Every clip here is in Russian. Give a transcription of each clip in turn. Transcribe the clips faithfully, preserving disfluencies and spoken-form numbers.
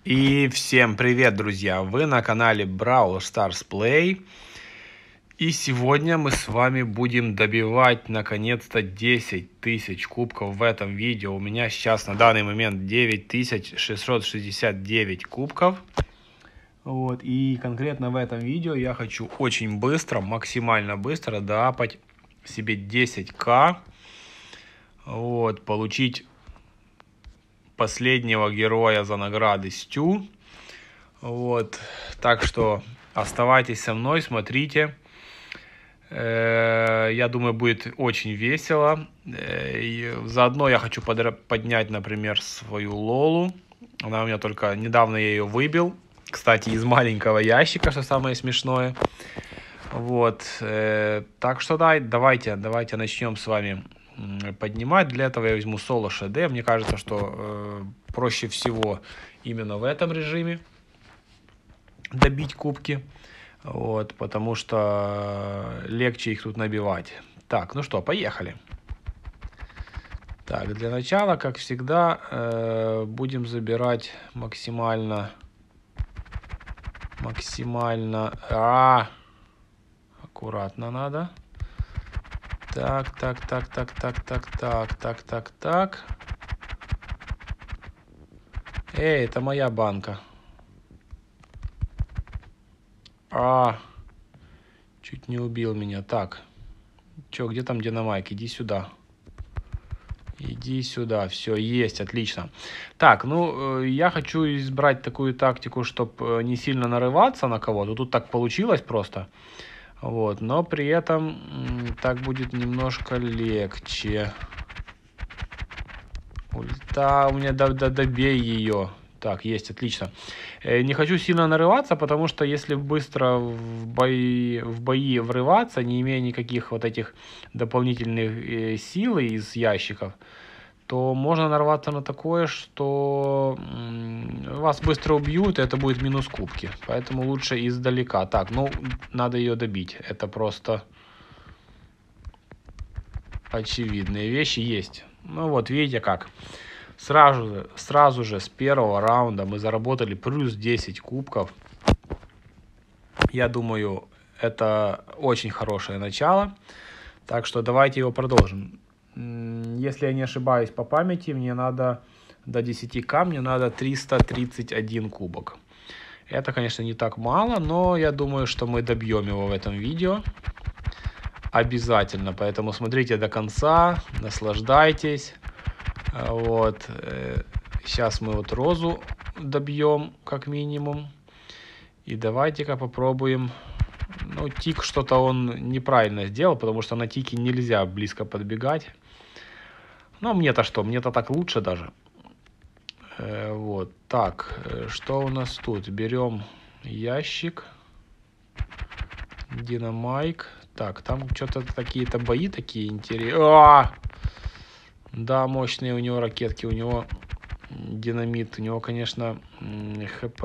И всем привет, друзья! Вы на канале Brawl Stars Play. И сегодня мы с вами будем добивать наконец-то десять тысяч кубков в этом видео. У меня сейчас на данный момент девять тысяч шестьсот шестьдесят девять кубков. Вот, и конкретно в этом видео я хочу очень быстро, максимально быстро доапать себе десять ка. Вот, получить последнего героя за награды Стю. Вот, так что оставайтесь со мной, смотрите. Я думаю, будет очень весело. И заодно я хочу поднять, например, свою Лолу. Она у меня только недавно я ее выбил. Кстати, из маленького ящика, что самое смешное. Вот, так что да, давайте, давайте начнем с вами поднимать. Для этого я возьму соло ШД. Мне кажется, что э, проще всего именно в этом режиме добить кубки. Вот, потому что легче их тут набивать. Так, ну что, поехали. Так, для начала, как всегда, э, будем забирать максимально... Максимально... А, аккуратно надо. Так, так, так, так, так, так, так, так, так, так. Эй, это моя банка. А, чуть не убил меня. Так, чё, где там Динамайк? Иди сюда. Иди сюда. Все, есть, отлично. Так, ну, я хочу избрать такую тактику, чтобы не сильно нарываться на кого-то. Тут так получилось просто. Вот, но при этом так будет немножко легче. Ульта у меня, да, да, добей ее. Так, есть, отлично. Не хочу сильно нарываться, потому что если быстро в бои, в бои врываться, не имея никаких вот этих дополнительных сил из ящиков, то можно нарваться на такое, что вас быстро убьют, и это будет минус кубки. Поэтому лучше издалека. Так, ну, надо ее добить. Это просто очевидные вещи есть. Ну вот, видите как. Сразу же, сразу же с первого раунда мы заработали плюс десять кубков. Я думаю, это очень хорошее начало. Так что давайте его продолжим. Если я не ошибаюсь по памяти, мне надо до десяти ка, мне надо триста тридцать один кубок. Это, конечно, не так мало, но я думаю, что мы добьем его в этом видео. Обязательно. Поэтому смотрите до конца, наслаждайтесь. Вот. Сейчас мы вот розу добьем, как минимум. И давайте-ка попробуем. Ну, тик что-то он неправильно сделал, потому что на тике нельзя близко подбегать. Ну, мне-то что? Мне-то так лучше даже. Э, вот. Так, что у нас тут? Берем ящик. Динамайк. Так, там что-то какие-то бои такие интересные. Да, мощные у него ракетки, у него динамит, у него, конечно, хп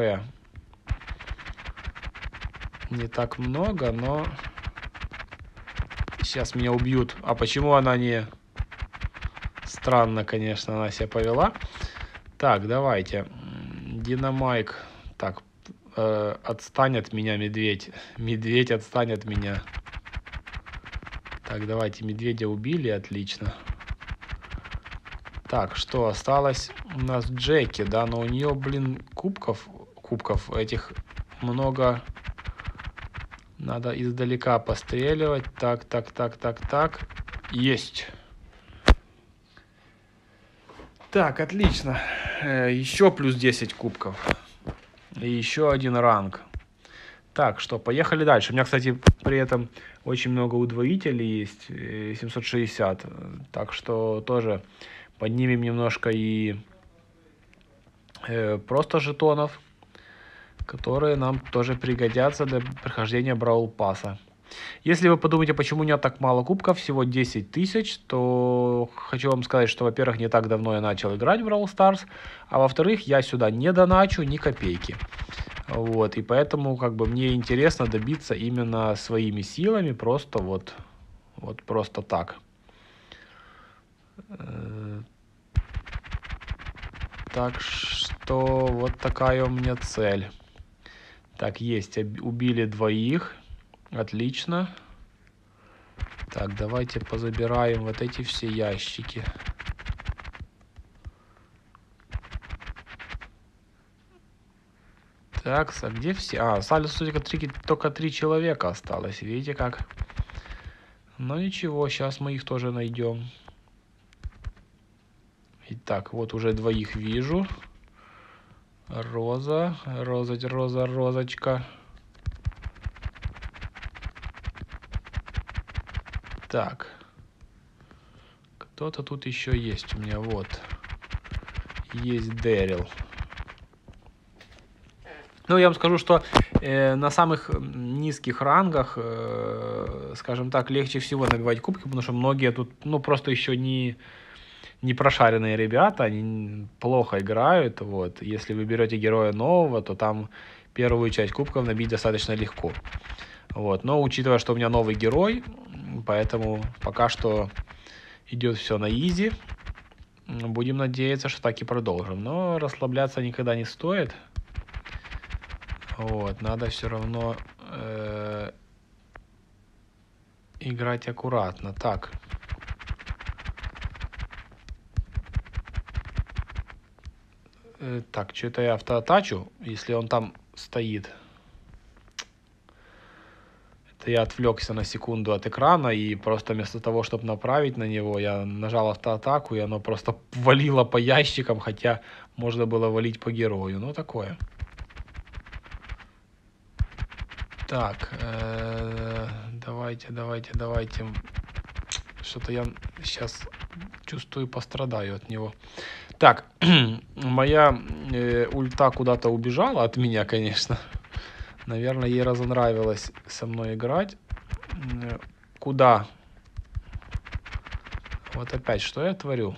не так много, но сейчас меня убьют. А почему она не... Странно, конечно, она себя повела. Так, давайте. Динамайк. Так, э, отстань от меня, медведь. Медведь, отстань от меня. Так, давайте, медведя убили, отлично. Так, что осталось? У нас Джеки, да, но у нее, блин, кубков, кубков этих много. Надо издалека постреливать. Так, так, так, так, так. Есть. Так, отлично. Еще плюс десять кубков. И еще один ранг. Так, что, поехали дальше. У меня, кстати, при этом очень много удвоителей есть. семьсот шестьдесят. Так что тоже поднимем немножко и э, просто жетонов, которые нам тоже пригодятся для прохождения Brawl Пасса. Если вы подумаете, почему у меня так мало кубков, всего десять тысяч, то хочу вам сказать, что, во-первых, не так давно я начал играть в Brawl Stars, а во-вторых, я сюда не доначу ни копейки. Вот, и поэтому как бы мне интересно добиться именно своими силами, просто вот, вот просто так. Так что вот такая у меня цель. Так, есть, убили двоих. Отлично. Так, давайте позабираем вот эти все ящики. Так, а где все? А, остались только три, только три человека осталось. Видите как? Ну ничего, сейчас мы их тоже найдем. Итак, вот уже двоих вижу. Роза, роза, роза, розочка. Так. Кто-то тут еще есть у меня, вот. Есть Дэрил. Ну, я вам скажу, что э, на самых низких рангах, э, скажем так, легче всего набивать кубки, потому что многие тут, ну, просто еще не, не прошаренные ребята, они плохо играют, вот. Если вы берете героя нового, то там первую часть кубков набить достаточно легко. Вот. Но учитывая, что у меня новый герой, поэтому пока что идет все на изи. Будем надеяться, что так и продолжим. Но расслабляться никогда не стоит. Вот, надо все равно э, играть аккуратно. Так. Э, так, что-то я автоатачу, если он там стоит. Это я отвлекся на секунду от экрана, и просто вместо того, чтобы направить на него, я нажал автоатаку, и оно просто валило по ящикам, хотя можно было валить по герою. Ну, такое. Так, э, давайте, давайте, давайте. Что-то я сейчас чувствую, пострадаю от него. Так, моя э, ульта куда-то убежала от меня, конечно. Наверное, ей разонравилось со мной играть. Куда? Вот опять, что я творю?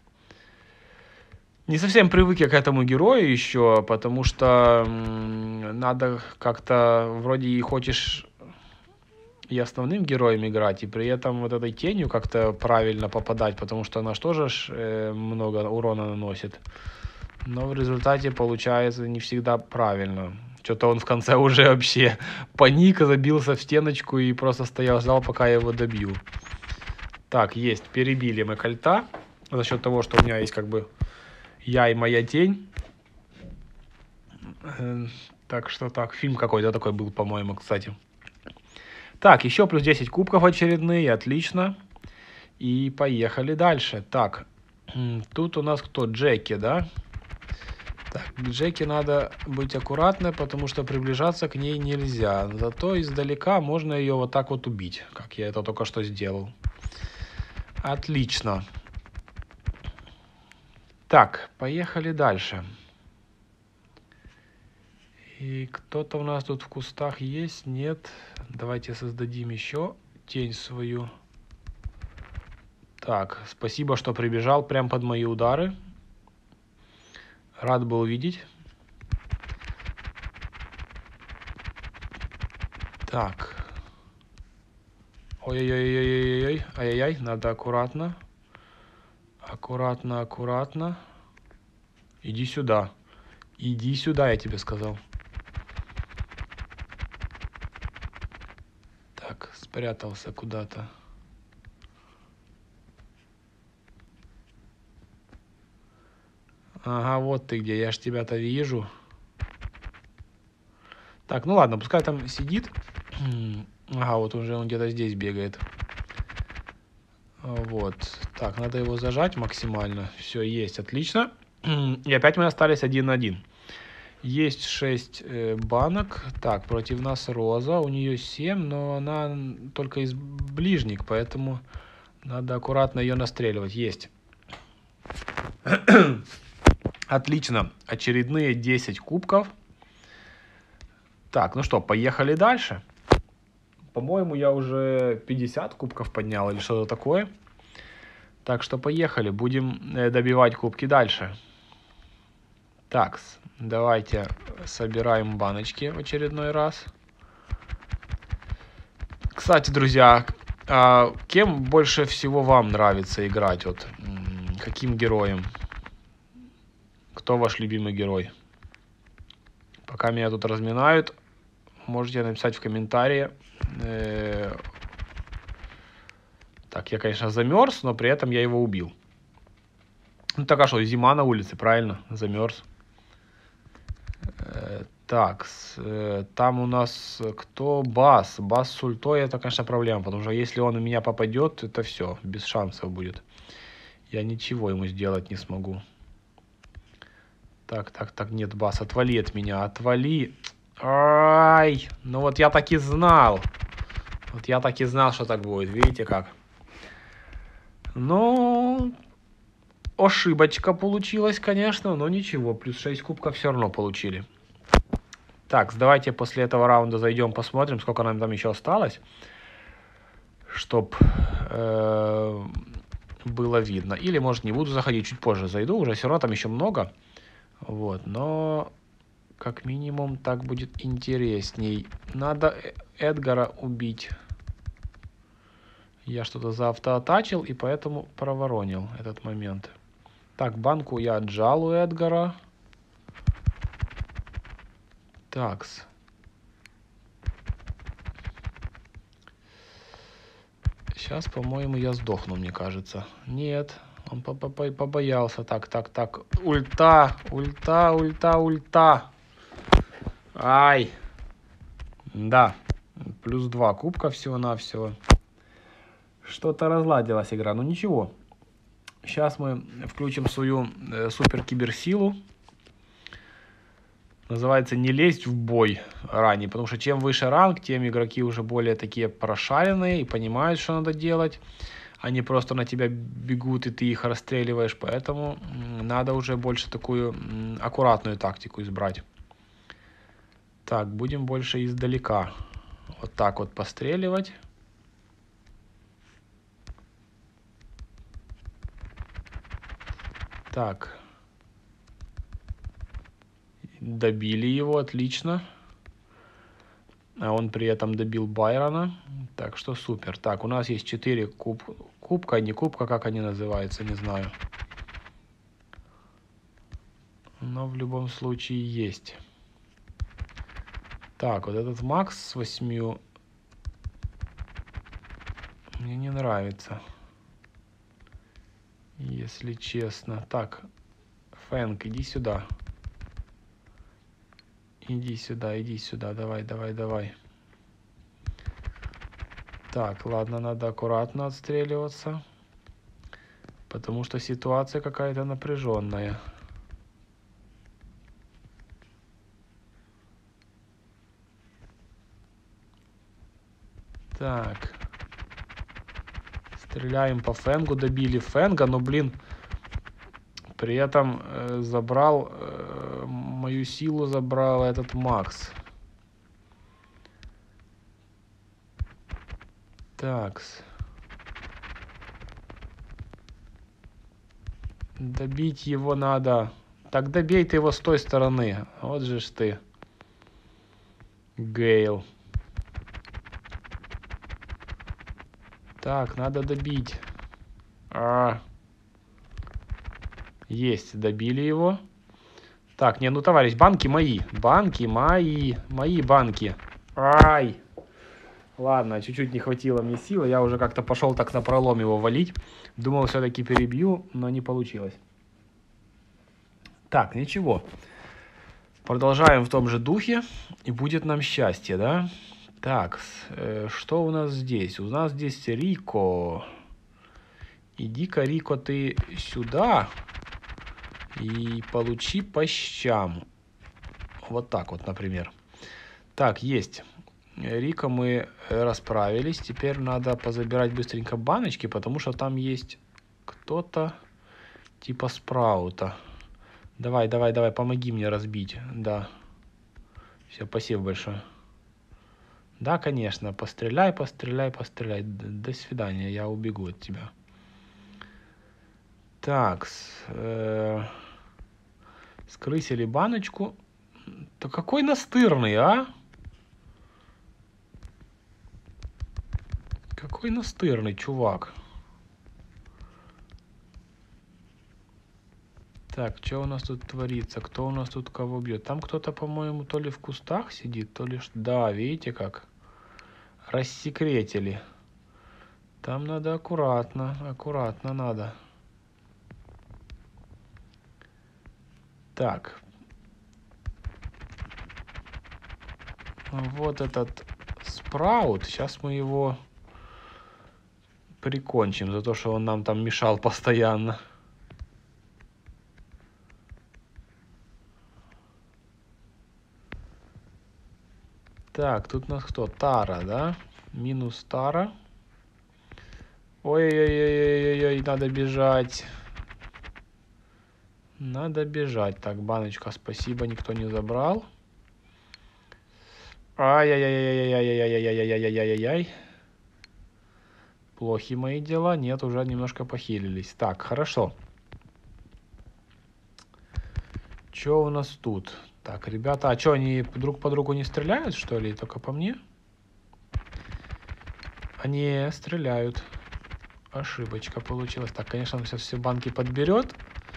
Не совсем привык я к этому герою еще, потому что надо как-то, вроде и хочешь и основным героем играть, и при этом вот этой тенью как-то правильно попадать, потому что она же тоже э, много урона наносит. Но в результате получается не всегда правильно. Что-то он в конце уже вообще паник, забился в стеночку и просто стоял, ждал, пока я его добью. Так, есть, перебили мы кольта за счет того, что у меня есть как бы я и моя тень. Так что так, фильм какой-то такой был, по-моему, кстати. Так, еще плюс десять кубков очередные, отлично. И поехали дальше. Так, тут у нас кто? Джеки, да? Так, к Джеки надо быть аккуратной, потому что приближаться к ней нельзя. Зато издалека можно ее вот так вот убить, как я это только что сделал. Отлично. Так, поехали дальше. И кто-то у нас тут в кустах есть? Нет. Давайте создадим еще тень свою. Так, спасибо, что прибежал прям под мои удары. Рад был видеть. Так. Ой-ой-ой-ой-ой-ой. Ай-яй-яй, надо аккуратно. Аккуратно, аккуратно. Иди сюда. Иди сюда, я тебе сказал. Так, спрятался куда-то. Ага, вот ты где, я ж тебя-то вижу. Так, ну ладно, пускай там сидит. Ага, вот уже он где-то здесь бегает. Вот. Так, надо его зажать максимально. Все, есть, отлично. И опять мы остались один на один. Есть шесть э, банок. Так, против нас Роза. У нее семь, но она только из ближних, поэтому надо аккуратно ее настреливать. Есть. Отлично. Очередные десять кубков. Так, ну что, поехали дальше. По-моему, я уже пятьдесят кубков поднял или что-то такое. Так что поехали. Будем добивать кубки дальше. Так, давайте собираем баночки в очередной раз. Кстати, друзья, а кем больше всего вам нравится играть? Вот, каким героем? Кто ваш любимый герой? Пока меня тут разминают, можете написать в комментарии. Так, я, конечно, замерз, но при этом я его убил. Ну так, а что, зима на улице, правильно? Замерз. Так, там у нас кто? Бас. Бас с ультой, это, конечно, проблема, потому что если он у меня попадет, это все, без шансов будет. Я ничего ему сделать не смогу. Так, так, так, нет, Бас, отвали от меня, отвали. Ай, ну вот я так и знал. Вот я так и знал, что так будет, видите как. Ну, ошибочка получилась, конечно, но ничего, плюс шесть кубков все равно получили. Так, давайте после этого раунда зайдем, посмотрим, сколько нам там еще осталось, чтоб э, было видно. Или, может, не буду заходить, чуть позже зайду, уже все равно там еще много. Вот, но как минимум так будет интересней. Надо Эдгара убить. Я что-то заавтоатачил и поэтому проворонил этот момент. Так, банку я отжал у Эдгара. Такс. Сейчас, по-моему, я сдохну, мне кажется. Нет, он побоялся. Так, так, так. Ульта, ульта, ульта, ульта. Ай. Да. Плюс два кубка всего-навсего. Что-то разладилась игра. Ну ничего. Сейчас мы включим свою э, супер киберсилу. Называется не лезть в бой ранее, потому что чем выше ранг, тем игроки уже более такие прошаренные и понимают, что надо делать. Они просто на тебя бегут, и ты их расстреливаешь, поэтому надо уже больше такую аккуратную тактику избрать. Так, будем больше издалека. Вот так вот постреливать. Так. Добили его, отлично. А он при этом добил Байрона. Так что супер. Так, у нас есть четыре куб... кубка, не кубка, как они называются, не знаю. Но в любом случае есть. Так, вот этот Макс с восьмью мне не нравится. Если честно. Так, Фэнк, иди сюда. Иди сюда, иди сюда, давай, давай, давай. Так, ладно, надо аккуратно отстреливаться. Потому что ситуация какая-то напряженная. Так. Стреляем по Фэнгу, добили Фэнга, но, блин, при этом э, забрал, э, мою силу забрал этот Макс. Такс. Добить его надо. Так добей ты его с той стороны. Вот же ж ты. Гейл. Так, надо добить. А. Есть, добили его. Так, не, ну, товарищ, банки мои. Банки мои. Мои банки. Ай. Ладно, чуть-чуть не хватило мне силы. Я уже как-то пошел так напролом его валить. Думал, все-таки перебью, но не получилось. Так, ничего. Продолжаем в том же духе. И будет нам счастье, да? Так, э, что у нас здесь? У нас здесь Рико. Иди-ка, Рико, ты сюда. И получи по щам. Вот так вот, например. Так, есть. Рико мы расправились. Теперь надо позабирать быстренько баночки, потому что там есть кто-то типа Спраута. Давай, давай, давай, помоги мне разбить. Да. Все, спасибо большое. Да, конечно. Постреляй, постреляй, постреляй. До свидания, я убегу от тебя. Так. Э, скрысили баночку. Да какой настырный, а? Какой настырный чувак. Так, что у нас тут творится? Кто у нас тут кого бьет? Там кто-то, по-моему, то ли в кустах сидит, то ли... Да, видите как? Рассекретили. Там надо аккуратно, аккуратно надо. Так. Вот этот спраут. Сейчас мы его прикончим за то, что он нам там мешал постоянно. Так, тут у нас кто? Тара, да? Минус Тара. Ой-ой-ой-ой-ой, надо бежать. Надо бежать. Так, баночка, спасибо, никто не забрал. Ай-яй-яй-яй-яй-яй-яй-яй-яй-яй-яй-яй. Плохи мои дела. Нет, уже немножко похилились. Так, хорошо. Что у нас тут? Так, ребята, а что, они друг по другу не стреляют, что ли? Только по мне? Они стреляют. Ошибочка получилась. Так, конечно, он сейчас все банки подберет.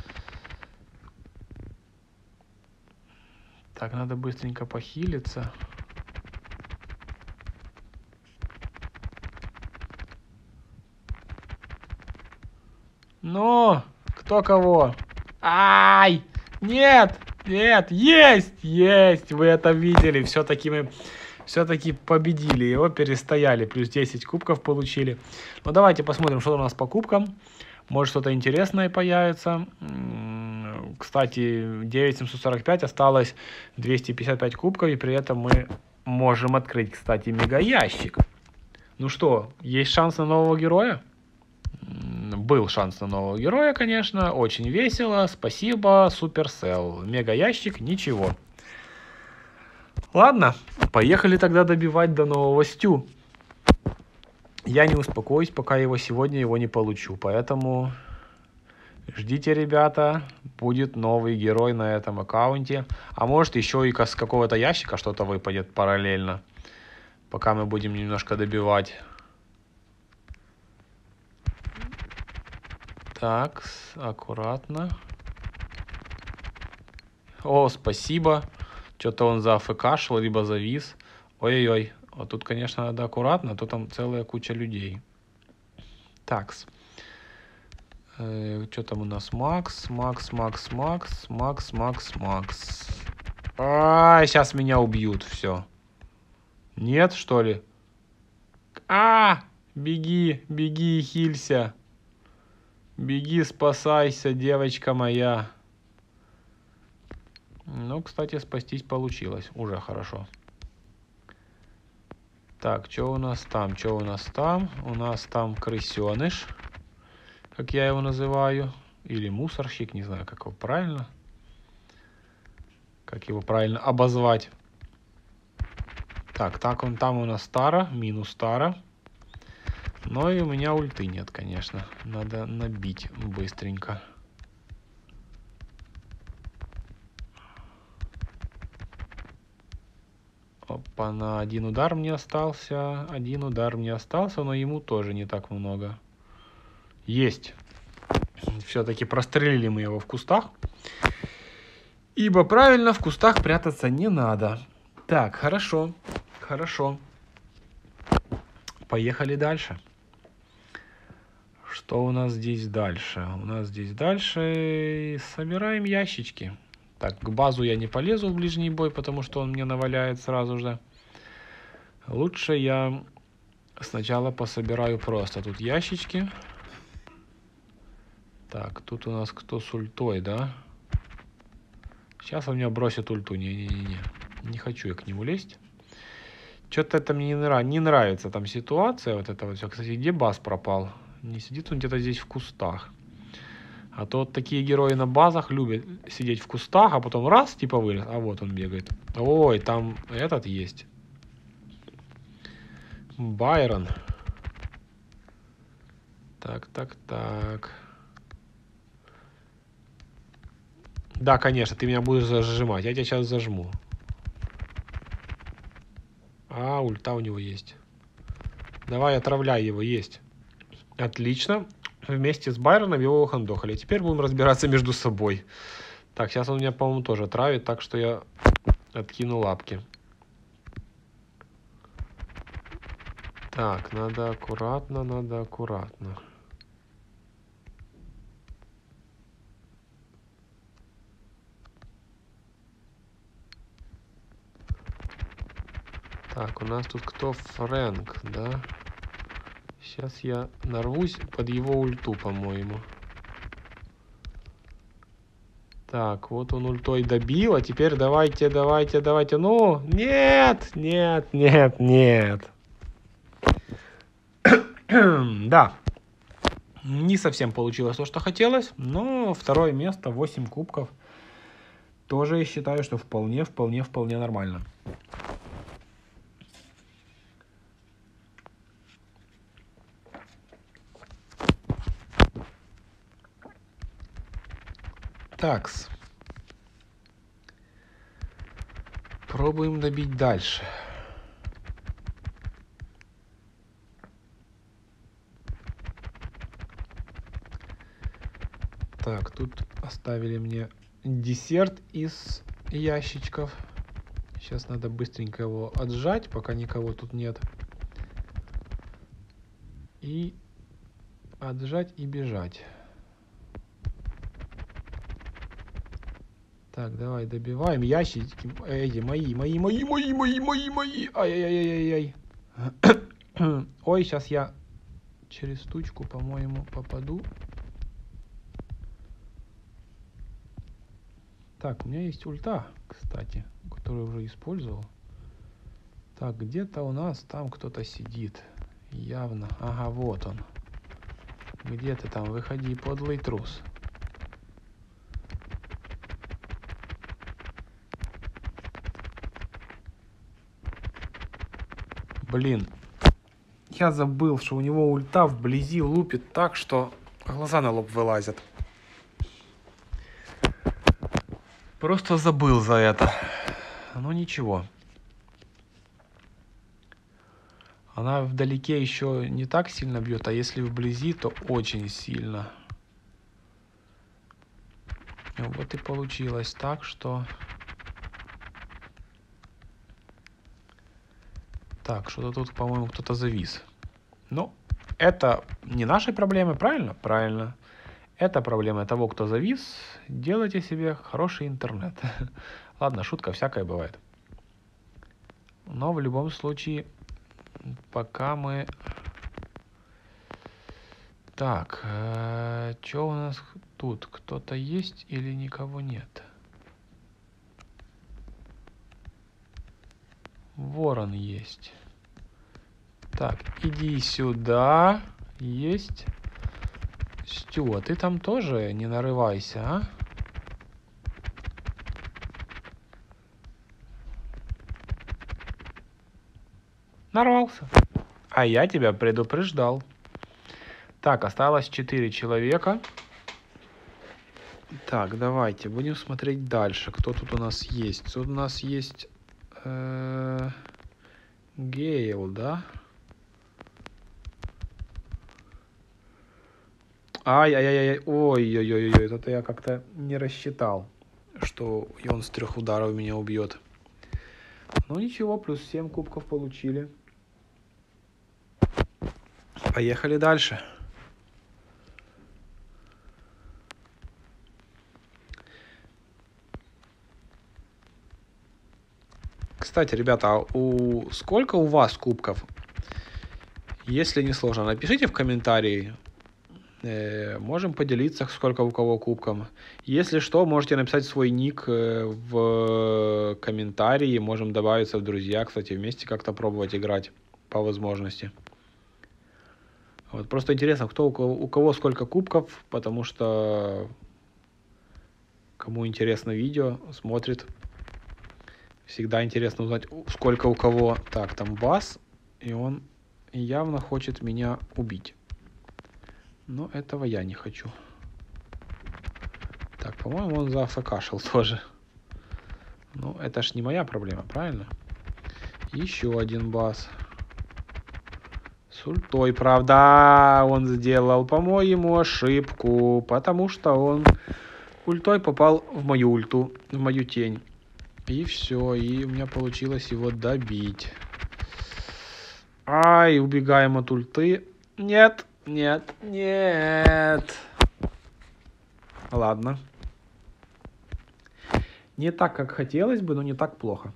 Так, надо быстренько похилиться. Ну, кто кого? Ай! Нет! Нет! Есть! Есть! Вы это видели. Все-таки мы... Все-таки победили его, перестояли. Плюс десять кубков получили. Ну, давайте посмотрим, что у нас по кубкам. Может, что-то интересное появится. Кстати, девять тысяч семьсот сорок пять, осталось двести пятьдесят пять кубков. И при этом мы можем открыть, кстати, мега ящик. Ну что, есть шанс на нового героя? Был шанс на нового героя, конечно. Очень весело. Спасибо, Supercell. Мега ящик, ничего. Ладно, поехали тогда добивать до нового Стю. Я не успокоюсь, пока его сегодня его не получу. Поэтому ждите, ребята. Будет новый герой на этом аккаунте. А может еще и с какого-то ящика что-то выпадет параллельно. Пока мы будем немножко добивать. Так, аккуратно. О, спасибо. Что-то он за АФК шел, либо завис. Ой-ой-ой. Вот тут, конечно, надо аккуратно, а то там целая куча людей. Такс. Э, что там у нас? Макс, Макс, Макс, Макс, Макс, Макс, Макс. А, сейчас меня убьют, все. Нет, что ли? А, беги, беги и хилься. Беги, спасайся, девочка моя. Ну, кстати, спастись получилось. Уже хорошо. Так, что у нас там? Что у нас там? У нас там крысеныш, как я его называю. Или мусорщик, не знаю, как его правильно. Как его правильно обозвать. Так, так он там у нас Тара, минус Тара. Но и у меня ульты нет, конечно. Надо набить быстренько. Опа, на один удар мне остался. Один удар мне остался, но ему тоже не так много. Есть. Все-таки прострелили мы его в кустах. Ибо правильно, в кустах прятаться не надо. Так, хорошо. Хорошо. Поехали дальше. Что у нас здесь дальше? У нас здесь дальше собираем ящички. Так, к базу я не полезу в ближний бой, потому что он мне наваляет сразу же. Лучше я сначала пособираю просто тут ящички. Так, тут у нас кто с ультой, да? Сейчас он меня бросит ульту. Не-не-не. Не хочу я к нему лезть. Что-то это мне не, нрав... не нравится там ситуация. Вот это вот все. Кстати, где бас пропал? Не сидит он где-то здесь в кустах. А то вот такие герои на базах любят сидеть в кустах, а потом раз, типа вылез, а вот он бегает. Ой, там этот есть. Байрон. Так, так, так. Да, конечно, ты меня будешь зажимать. Я тебя сейчас зажму. А, ульта у него есть. Давай, отравляй его, есть. Отлично. вместе с Байроном его хандохали. Теперь будем разбираться между собой. Так, сейчас он меня, по-моему, тоже травит, так что я откину лапки. Так, надо аккуратно, надо аккуратно. Так, у нас тут кто? Фрэнк, да? Сейчас я нарвусь под его ульту, по-моему. Так, вот он ультой добил, а теперь давайте, давайте, давайте. Ну, нет, нет, нет, нет. Да, не совсем получилось то, что хотелось, но второе место, восемь кубков. Тоже я считаю, что вполне, вполне, вполне нормально. Такс. Пробуем добить дальше. Так, тут оставили мне десерт из ящичков. Сейчас надо быстренько его отжать, пока никого тут нет. И отжать и бежать. Так, давай добиваем ящички. Эти мои, мои, мои, мои, мои, мои, мои. Ай-яй-яй-яй-яй. Ой, сейчас я через тучку, по-моему, попаду. Так, у меня есть ульта, кстати, которую уже использовал. Так, где-то у нас там кто-то сидит. Явно. Ага, вот он. Где ты там? Выходи, подлый трус. Блин. Я забыл, что у него ульта вблизи лупит так, что глаза на лоб вылазят. Просто забыл за это. Ну ничего. Она вдалеке еще не так сильно бьет, а если вблизи, то очень сильно. Вот и получилось так, что... Так, что-то тут, по-моему, кто-то завис. Ну, это не наши проблемы, правильно? Правильно. Это проблема того, кто завис. Делайте себе хороший интернет. Ладно, шутка, всякое бывает. Но в любом случае, пока мы... Так, э, что у нас тут? Кто-то есть или никого нет? Ворон есть. Так, иди сюда. Есть. Стю, а ты там тоже не нарывайся, а? Нарвался. А я тебя предупреждал. Так, осталось четыре человека. Так, давайте будем смотреть дальше. Кто тут у нас есть? Тут у нас есть э, Гейл, да? Ай-яй-яй-яй. Ой-ой-ой-ой. Это я как-то не рассчитал, что и он с трех ударов меня убьет. Ну ничего, плюс семь кубков получили. Поехали дальше. Кстати, ребята, а у... сколько у вас кубков? Если не сложно, напишите в комментарии. Э, можем поделиться, сколько у кого кубков. Если что, можете написать свой ник в комментарии. Можем добавиться в друзья, кстати, вместе как-то пробовать играть по возможности. Вот, просто интересно, кто у кого, у кого сколько кубков, потому что кому интересно видео, смотрит. Всегда интересно узнать, сколько у кого. Так, там бас, и он явно хочет меня убить. Но этого я не хочу. Так, по-моему, он зафакашил тоже. Ну, это ж не моя проблема, правильно? Еще один бас. С ультой, правда, он сделал, по-моему, ошибку, потому что он ультой попал в мою ульту, в мою тень. И все, и у меня получилось его добить. Ай, убегаем от ульты. Нет, нет, нет. Ладно. Не так, как хотелось бы, но не так плохо.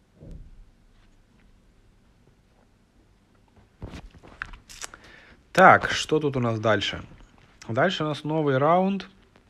Так, что тут у нас дальше? Дальше у нас новый раунд.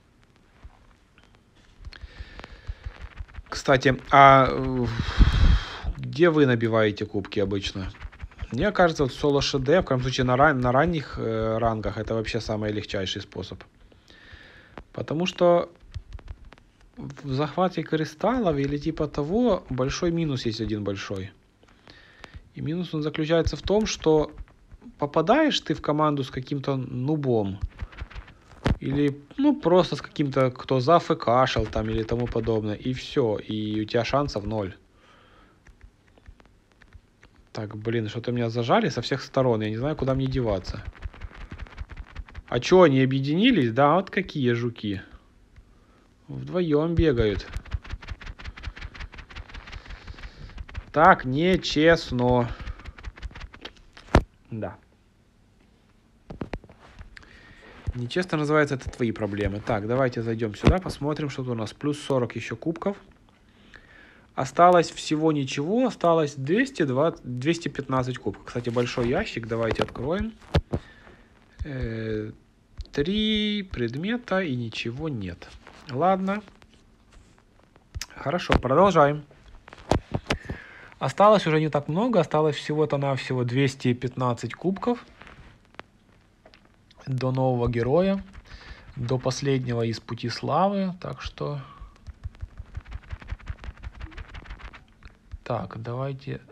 Кстати, а где вы набиваете кубки обычно? Мне кажется, вот соло ШД, в крайнем случае на, ран, на ранних э, рангах, это вообще самый легчайший способ. Потому что в захвате кристаллов или типа того большой минус есть один большой. И минус он заключается в том, что попадаешь ты в команду с каким-то нубом, или ну просто с каким-то, кто зафкашил там или тому подобное, и все, и у тебя шансов ноль. Так, блин, что-то меня зажали со всех сторон, я не знаю, куда мне деваться. А чё, они объединились? Да, вот какие жуки. Вдвоем бегают. Так, нечестно. Да. Нечестно называется, это твои проблемы. Так, давайте зайдем сюда, посмотрим, что тут у нас. Плюс сорок еще кубков. Осталось всего ничего, осталось двести двадцать, двести пятнадцать кубков. Кстати, большой ящик, давайте откроем. Три предмета и ничего нет. Ладно. Хорошо, продолжаем. Осталось уже не так много, осталось всего-то навсего двести пятнадцать кубков. До нового героя, до последнего из пути славы, так что... Так, давайте...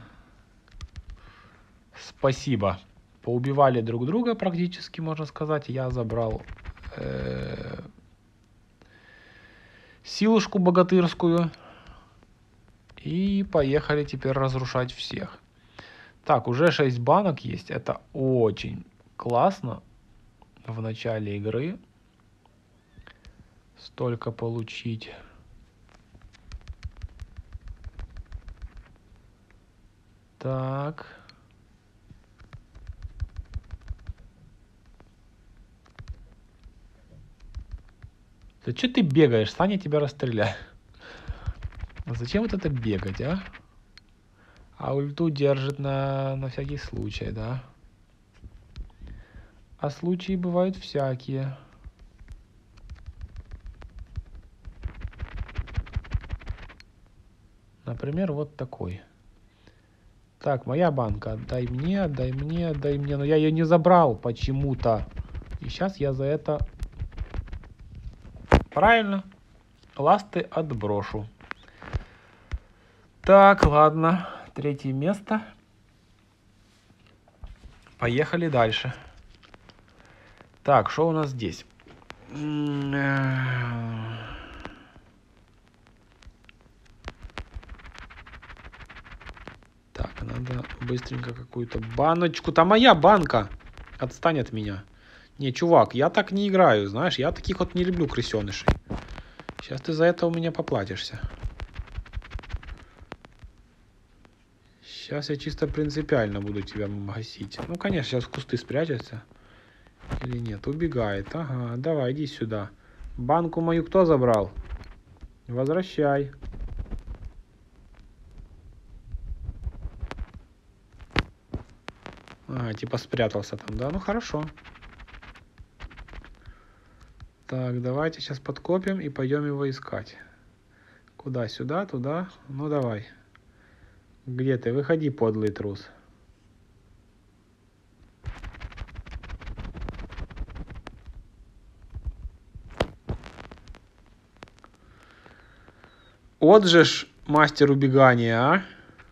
Спасибо. Поубивали друг друга практически, можно сказать. Я забрал э, силушку богатырскую. И поехали теперь разрушать всех. Так, уже шесть банок есть. Это очень классно. В начале игры столько получить. Так. Да что ты бегаешь? Саня тебя расстреляет. Зачем вот это бегать, а? А ульту держит на, на всякий случай, да? А случаи бывают всякие. Например, вот такой. Так, моя банка. Отдай мне, отдай мне, отдай мне. Но я ее не забрал почему-то. И сейчас я за это... Правильно. Ласты отброшу. Так, ладно. Третье место. Поехали дальше. Так, что у нас здесь? Так, надо быстренько какую-то баночку. Там моя банка. Отстань от меня. Не, чувак, я так не играю, знаешь. Я таких вот не люблю крысенышей. Сейчас ты за это у меня поплатишься. Сейчас я чисто принципиально буду тебя гасить. Ну, конечно, сейчас в кусты спрячется. Или нет? Убегает. Ага, давай, иди сюда. Банку мою кто забрал? Возвращай. А, типа спрятался там, да? Ну, хорошо. Так, давайте сейчас подкопим и пойдем его искать. Куда? Сюда? Туда? Ну, давай. Где ты? Выходи, подлый трус. Вот же ж мастер убегания, а?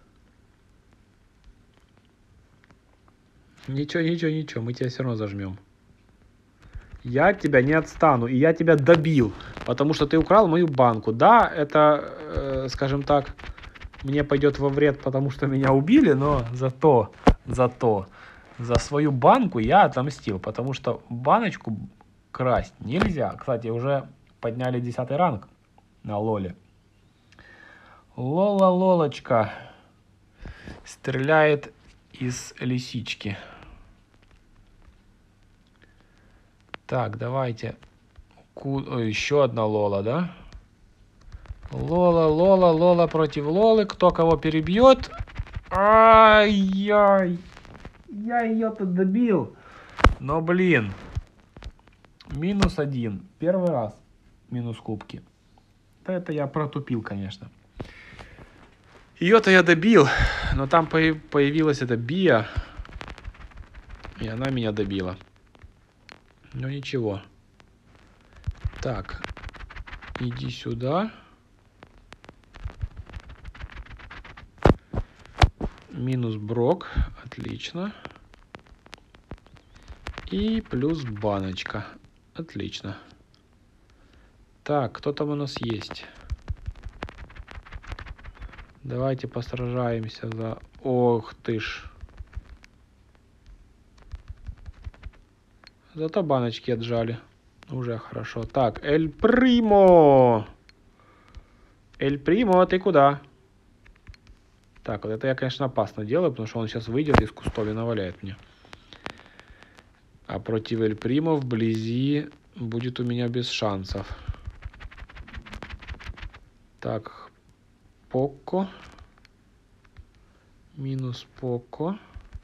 Ничего, ничего, ничего, мы тебя все равно зажмем. Я от тебя не отстану, и я тебя добил, потому что ты украл мою банку. Да, это, э, скажем так, мне пойдет во вред, потому что меня убили, но зато, зато За свою банку я отомстил, потому что баночку красть нельзя. Кстати, уже подняли десятый ранг на лоле. Лола Лолочка стреляет из лисички. Так, давайте. Ку... О, еще одна Лола, да? Лола, Лола, Лола против Лолы. Кто кого перебьет? Ай-яй. Я ее тут добил. Но, блин. Минус один. Первый раз. Минус кубки. Да это я протупил, конечно. Ее-то я добил. Но там появилась эта Бия. И она меня добила. Ну ничего. Так. Иди сюда. Минус Брок. Отлично. И плюс баночка. Отлично. Так, кто там у нас есть? Давайте посражаемся за... Ох ты ж. Зато баночки отжали. Уже хорошо. Так, Эль Примо. Эль Примо, ты куда? Так, вот это я, конечно, опасно делаю, потому что он сейчас выйдет из кустов и наваляет мне. А против Эль Примо вблизи будет у меня без шансов. Так, Поко. Минус Поко.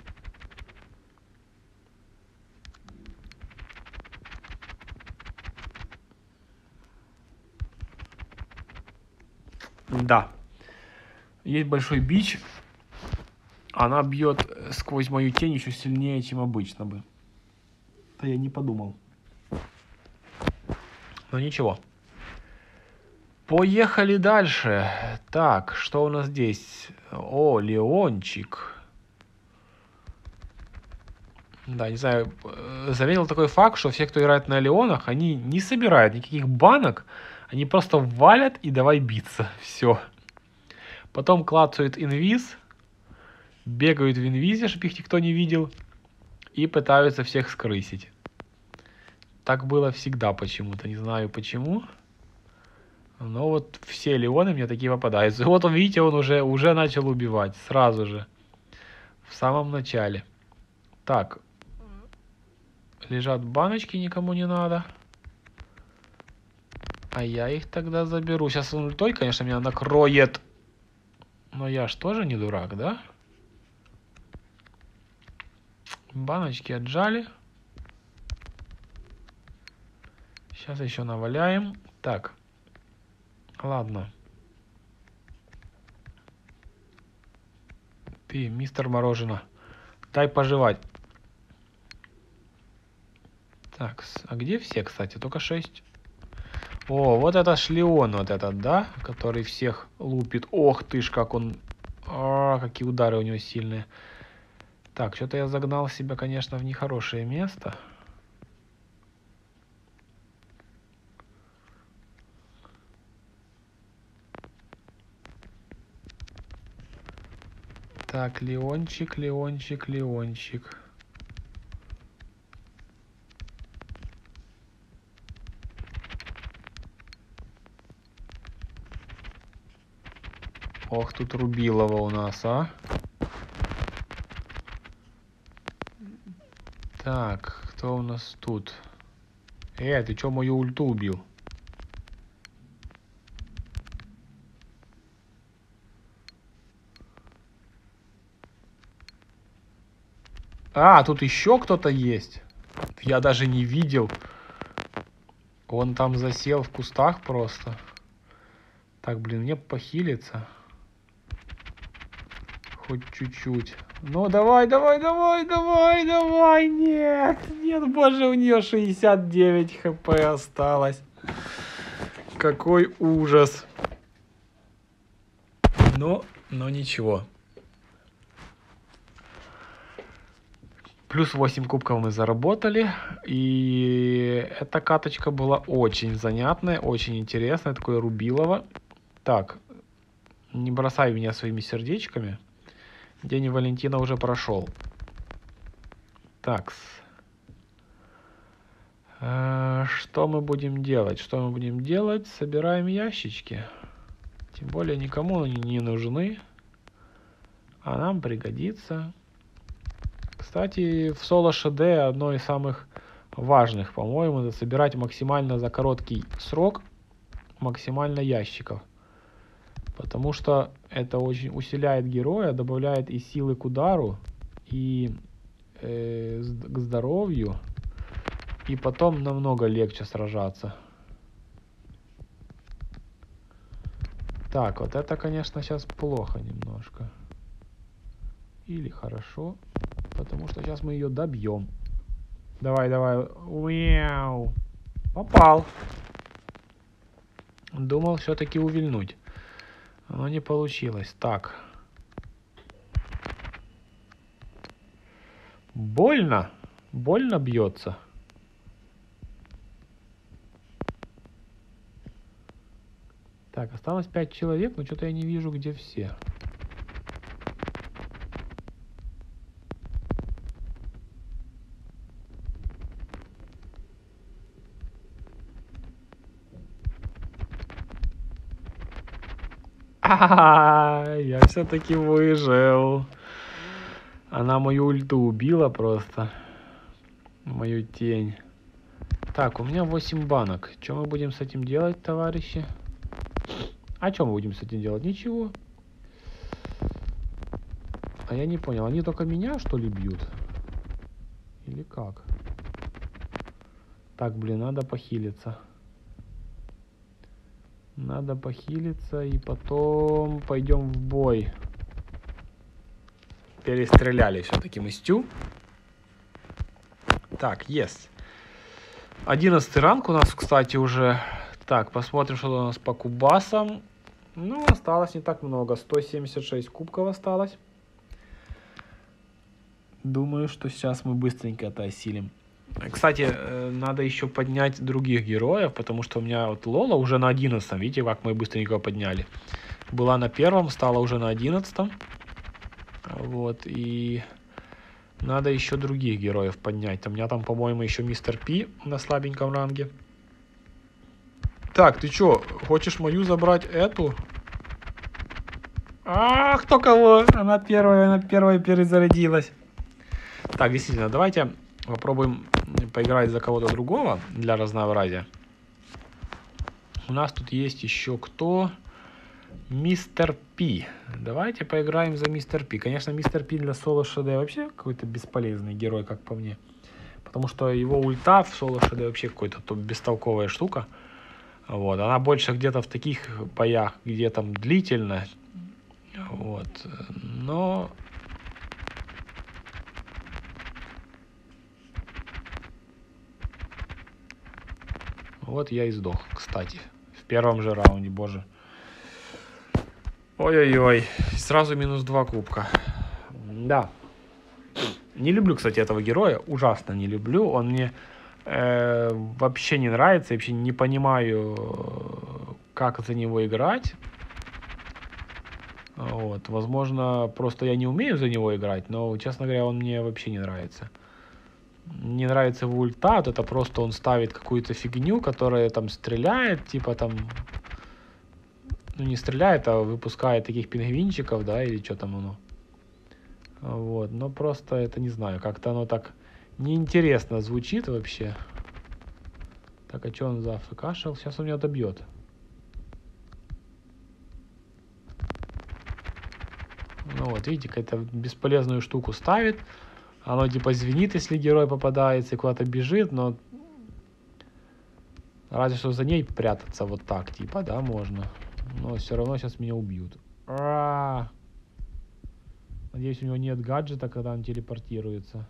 Да. Есть большой бич. Она бьет сквозь мою тень еще сильнее, чем обычно бы. Да я не подумал. Но ничего. Поехали дальше. Так, что у нас здесь? О, Леончик. Да, не знаю. Заметил такой факт, что все, кто играет на Леонах, они не собирают никаких банок. Они просто валят и давай биться. Все. Потом клацают инвиз. Бегают в инвизе, чтобы их никто не видел. И пытаются всех скрысить. Так было всегда почему-то. Не знаю почему. Но вот все Леоны мне такие попадаются. И вот он, видите, он уже, уже начал убивать. Сразу же. В самом начале. Так. Лежат баночки, никому не надо. А я их тогда заберу. Сейчас он ультой, конечно, меня накроет. Но я ж тоже не дурак, да? Баночки отжали. Сейчас еще наваляем. Так. Ладно. Ты, мистер Мороженое, дай пожевать. Так, а где все, кстати? Только шесть. О, вот это шлеон, вот этот, да? Который всех лупит. Ох ты ж, как он... А, какие удары у него сильные. Так, что-то я загнал себя, конечно, в нехорошее место. Так, Леончик, Леончик, Леончик. Ох, тут Рубилова у нас, а. Так, кто у нас тут? Э, ты чё мою ульту убил? А, тут еще кто-то есть. Я даже не видел. Он там засел в кустах просто. Так, блин, мне похилиться. Хоть чуть-чуть. Ну, давай, давай, давай, давай, давай. Нет, нет, боже, у нее шестьдесят девять хп осталось. Какой ужас. Но, но ничего. Плюс восемь кубков мы заработали. И эта каточка была очень занятная, очень интересная. Такое Рубилово. Так, не бросай меня своими сердечками. День Валентина уже прошел. Такс. Э, что мы будем делать? Что мы будем делать? Собираем ящички. Тем более никому они не нужны. А нам пригодится. Кстати, в соло ШД одно из самых важных, по-моему, это собирать максимально за короткий срок максимально ящиков. Потому что это очень усиляет героя, добавляет и силы к удару, и э, к здоровью. И потом намного легче сражаться. Так, вот это, конечно, сейчас плохо немножко. Или хорошо. Потому что сейчас мы ее добьем. Давай, давай. Уяу. Попал. Думал все-таки увильнуть. Но не получилось. Так. Больно. Больно бьется. Так, осталось пять человек, но что-то я не вижу, где все. А-ха-ха, я все-таки выжил. Она мою ульту убила просто. Мою тень. Так, у меня восемь банок. Что мы будем с этим делать, товарищи? А что мы будем с этим делать? Ничего. А я не понял, они только меня, что ли, бьют? Или как? Так, блин, надо похилиться. Надо похилиться и потом пойдем в бой. Перестреляли все-таки мы Стю. Так, есть. Одиннадцатый ранг у нас, кстати, уже. Так, посмотрим, что у нас по кубасам. Ну, осталось не так много. сто семьдесят шесть кубков осталось. Думаю, что сейчас мы быстренько это осилим. Кстати, надо еще поднять других героев, потому что у меня вот Лола уже на одиннадцатом. Видите, как мы быстренько подняли. Была на первом, стала уже на одиннадцатом. Вот, и надо еще других героев поднять. У меня там, по-моему, еще мистер Пи на слабеньком ранге. Так, ты что, хочешь мою забрать эту? А, кто кого? Она первая, она первая перезарядилась. Так, действительно, давайте попробуем поиграть за кого-то другого для разнообразия. У нас тут есть еще кто? Мистер Пи. Давайте поиграем за Мистер Пи. Конечно, Мистер Пи для соло ШД вообще какой-то бесполезный герой, как по мне. Потому что его ульта в соло ШД вообще какой-то бестолковая штука. Вот. Она больше где-то в таких боях, где там длительно. Вот. Но... Вот я и сдох, кстати. В первом же раунде, боже. Ой-ой-ой. Сразу минус два кубка. Да. Не люблю, кстати, этого героя. Ужасно не люблю. Он мне э, вообще не нравится. Я вообще не понимаю, как за него играть. Вот. Возможно, просто я не умею за него играть. Но, честно говоря, он мне вообще не нравится. Не нравится его ульта. Это просто он ставит какую-то фигню, которая там стреляет. Типа там... Ну, не стреляет, а выпускает таких пингвинчиков, да, или что там оно. Вот, но просто это, не знаю, как-то оно так неинтересно звучит вообще. Так, а что он за АФК-шел? Сейчас он меня добьет. Ну вот, видите, какую-то бесполезную штуку ставит. Оно типа звенит, если герой попадается и куда-то бежит, но... Разве что за ней прятаться вот так, типа, да, можно. Но все равно сейчас меня убьют. А-а-а! Надеюсь, у него нет гаджета, когда он телепортируется.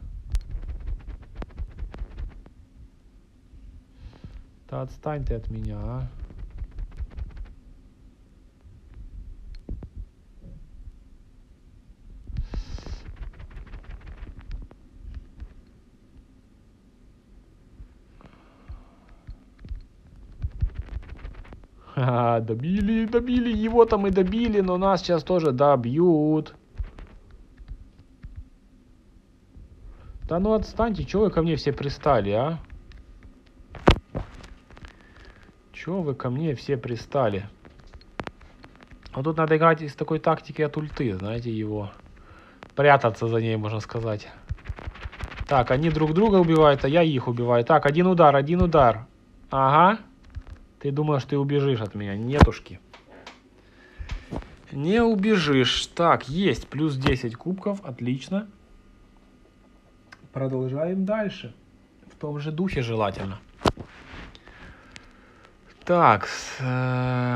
Да отстань ты от меня, а. Ха-ха, добили, добили, его там и добили, но нас сейчас тоже добьют. Да ну отстаньте, чё вы ко мне все пристали, а? Чё вы ко мне все пристали? А тут надо играть из такой тактики от ульты, знаете, его. Прятаться за ней, можно сказать. Так, они друг друга убивают, а я их убиваю. Так, один удар, один удар. Ага. Ты думаешь, ты убежишь от меня? Нетушки. Не убежишь. Так, есть. Плюс десять кубков. Отлично. Продолжаем дальше. В том же духе желательно. Так. Э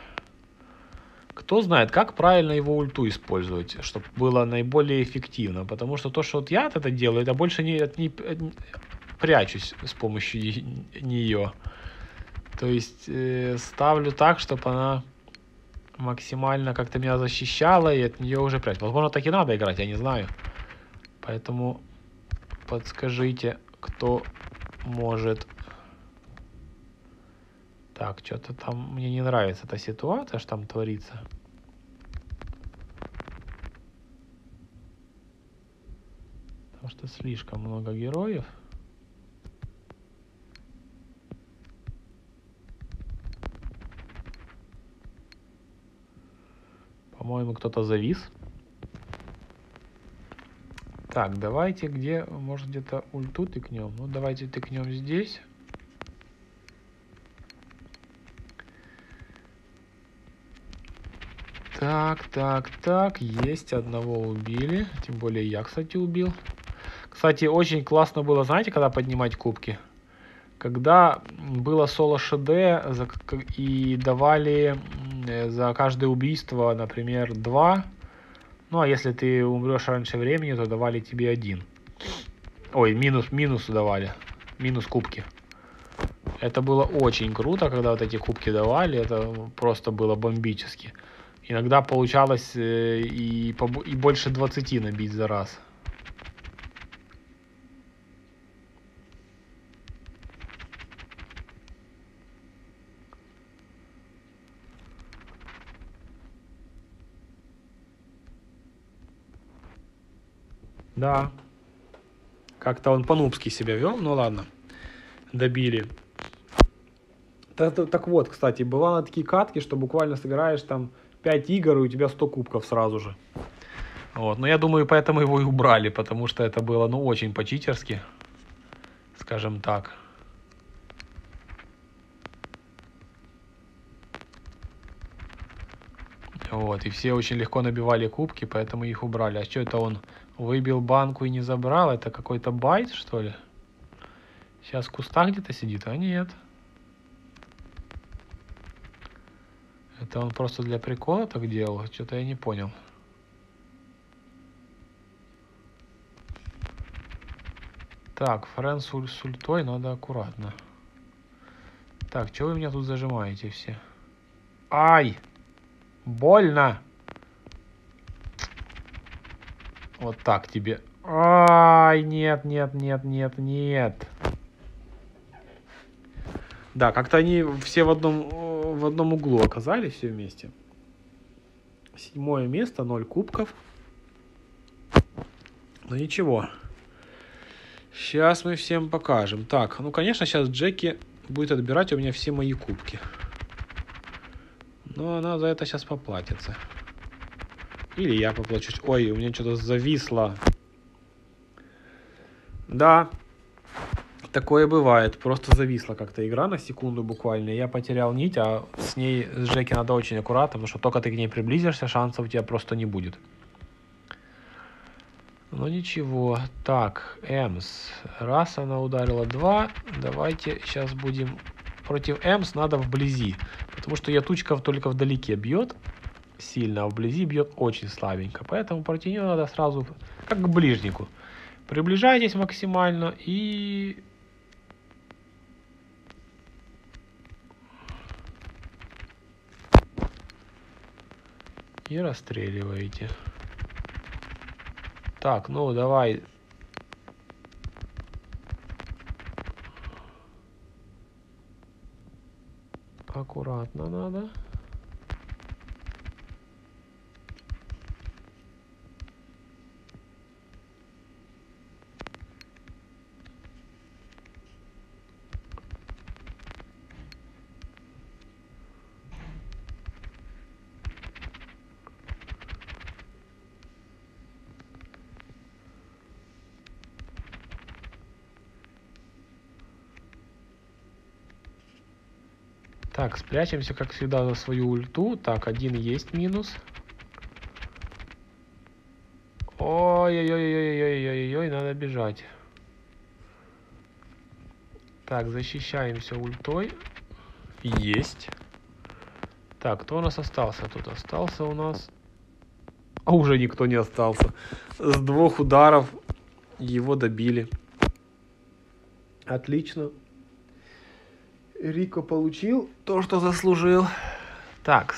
Кто знает, как правильно его ульту использовать, чтобы было наиболее эффективно. Потому что то, что вот я это делаю, я больше не, не, не прячусь с помощью нее. То есть э, ставлю так, чтобы она максимально как-то меня защищала, и от нее уже прячусь. Возможно, так и надо играть, я не знаю. Поэтому подскажите, кто может... Так, что-то там... Мне не нравится эта ситуация, что там творится. Потому что слишком много героев. По-моему, кто-то завис. Так, давайте где... Может, где-то ульту тыкнем? Ну, давайте тыкнем здесь. Так, так, так. Есть, одного убили. Тем более я, кстати, убил. Кстати, очень классно было, знаете, когда поднимать кубки? Когда было соло ШД и давали за каждое убийство, например, два. Ну, а если ты умрешь раньше времени, то давали тебе один. Ой, минус, минус давали. Минус кубки. Это было очень круто, когда вот эти кубки давали. Это просто было бомбически. Иногда получалось э, и, и больше двадцати набить за раз. Да. Как-то он по-нубски себя вел, ну ладно. Добили. Так, так вот, кстати, бывало такие катки, что буквально сыграешь там пять игр, и у тебя сто кубков сразу же. Вот. Но я думаю, поэтому его и убрали, потому что это было, ну, очень по-читерски, скажем так. Вот, и все очень легко набивали кубки, поэтому их убрали. А что это он выбил банку и не забрал? Это какой-то байт, что ли? Сейчас в кустах где-то сидит? А нет. Это он просто для прикола так делал? Что-то я не понял. Так, Френ с, уль с ультой надо аккуратно. Так, что вы меня тут зажимаете все? Ай! Больно! Вот так тебе. Ай, нет, нет, нет, нет, нет. Да, как-то они все в одном, в одном углу оказались все вместе. Седьмое место, ноль кубков. Ну ничего. Сейчас мы всем покажем. Так, ну конечно сейчас Джеки будет отбирать у меня все мои кубки. Но она за это сейчас поплатится. Или я поплачусь. Ой, у меня что-то зависло. Да. Такое бывает. Просто зависла как-то игра на секунду буквально. Я потерял нить, а с ней, с Джеки, надо очень аккуратно, потому что только ты к ней приблизишься, шансов у тебя просто не будет. Ну ничего. Так, Эмс. Раз она ударила, два. Давайте сейчас будем... Против Эмс надо вблизи. Потому что ятучков только вдалеке бьет сильно, а вблизи бьет очень слабенько. Поэтому против нее надо сразу, как к ближнику. Приближайтесь максимально и... И расстреливаете. Так, ну давай. Аккуратно надо. Так, спрячемся, как всегда, за свою ульту. Так, один есть минус. Ой-ой-ой-ой-ой-ой-ой, надо бежать. Так, защищаемся ультой. Есть. Так, кто у нас остался тут? Остался у нас... А уже никто не остался. С двух ударов его добили. Отлично. Рико получил то, что заслужил. Так.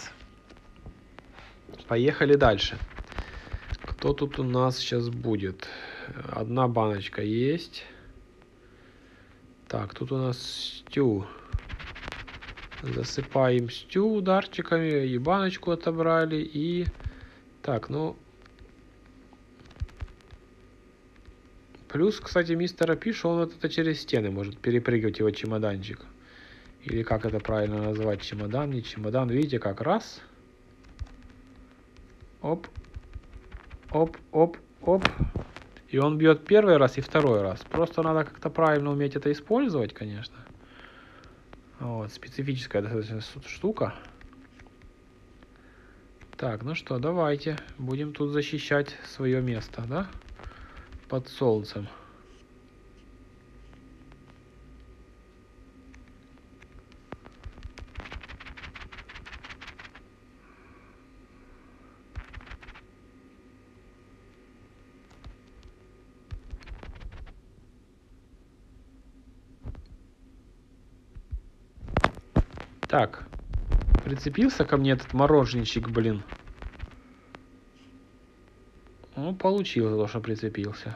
Поехали дальше. Кто тут у нас сейчас будет? Одна баночка есть. Так, тут у нас Стю. Засыпаем Стю ударчиками. И баночку отобрали. И... Так, ну... Плюс, кстати, мистера Пиша, он вот это через стены может перепрыгивать его чемоданчик. Или как это правильно назвать? Чемодан, не чемодан. Видите, как раз. Оп. Оп, оп, оп. И он бьет первый раз и второй раз. Просто надо как-то правильно уметь это использовать, конечно. Вот, специфическая достаточно штука. Так, ну что, давайте. Будем тут защищать свое место, да? Под солнцем. Так, прицепился ко мне этот мороженщик, блин. Ну, получил за то, что прицепился.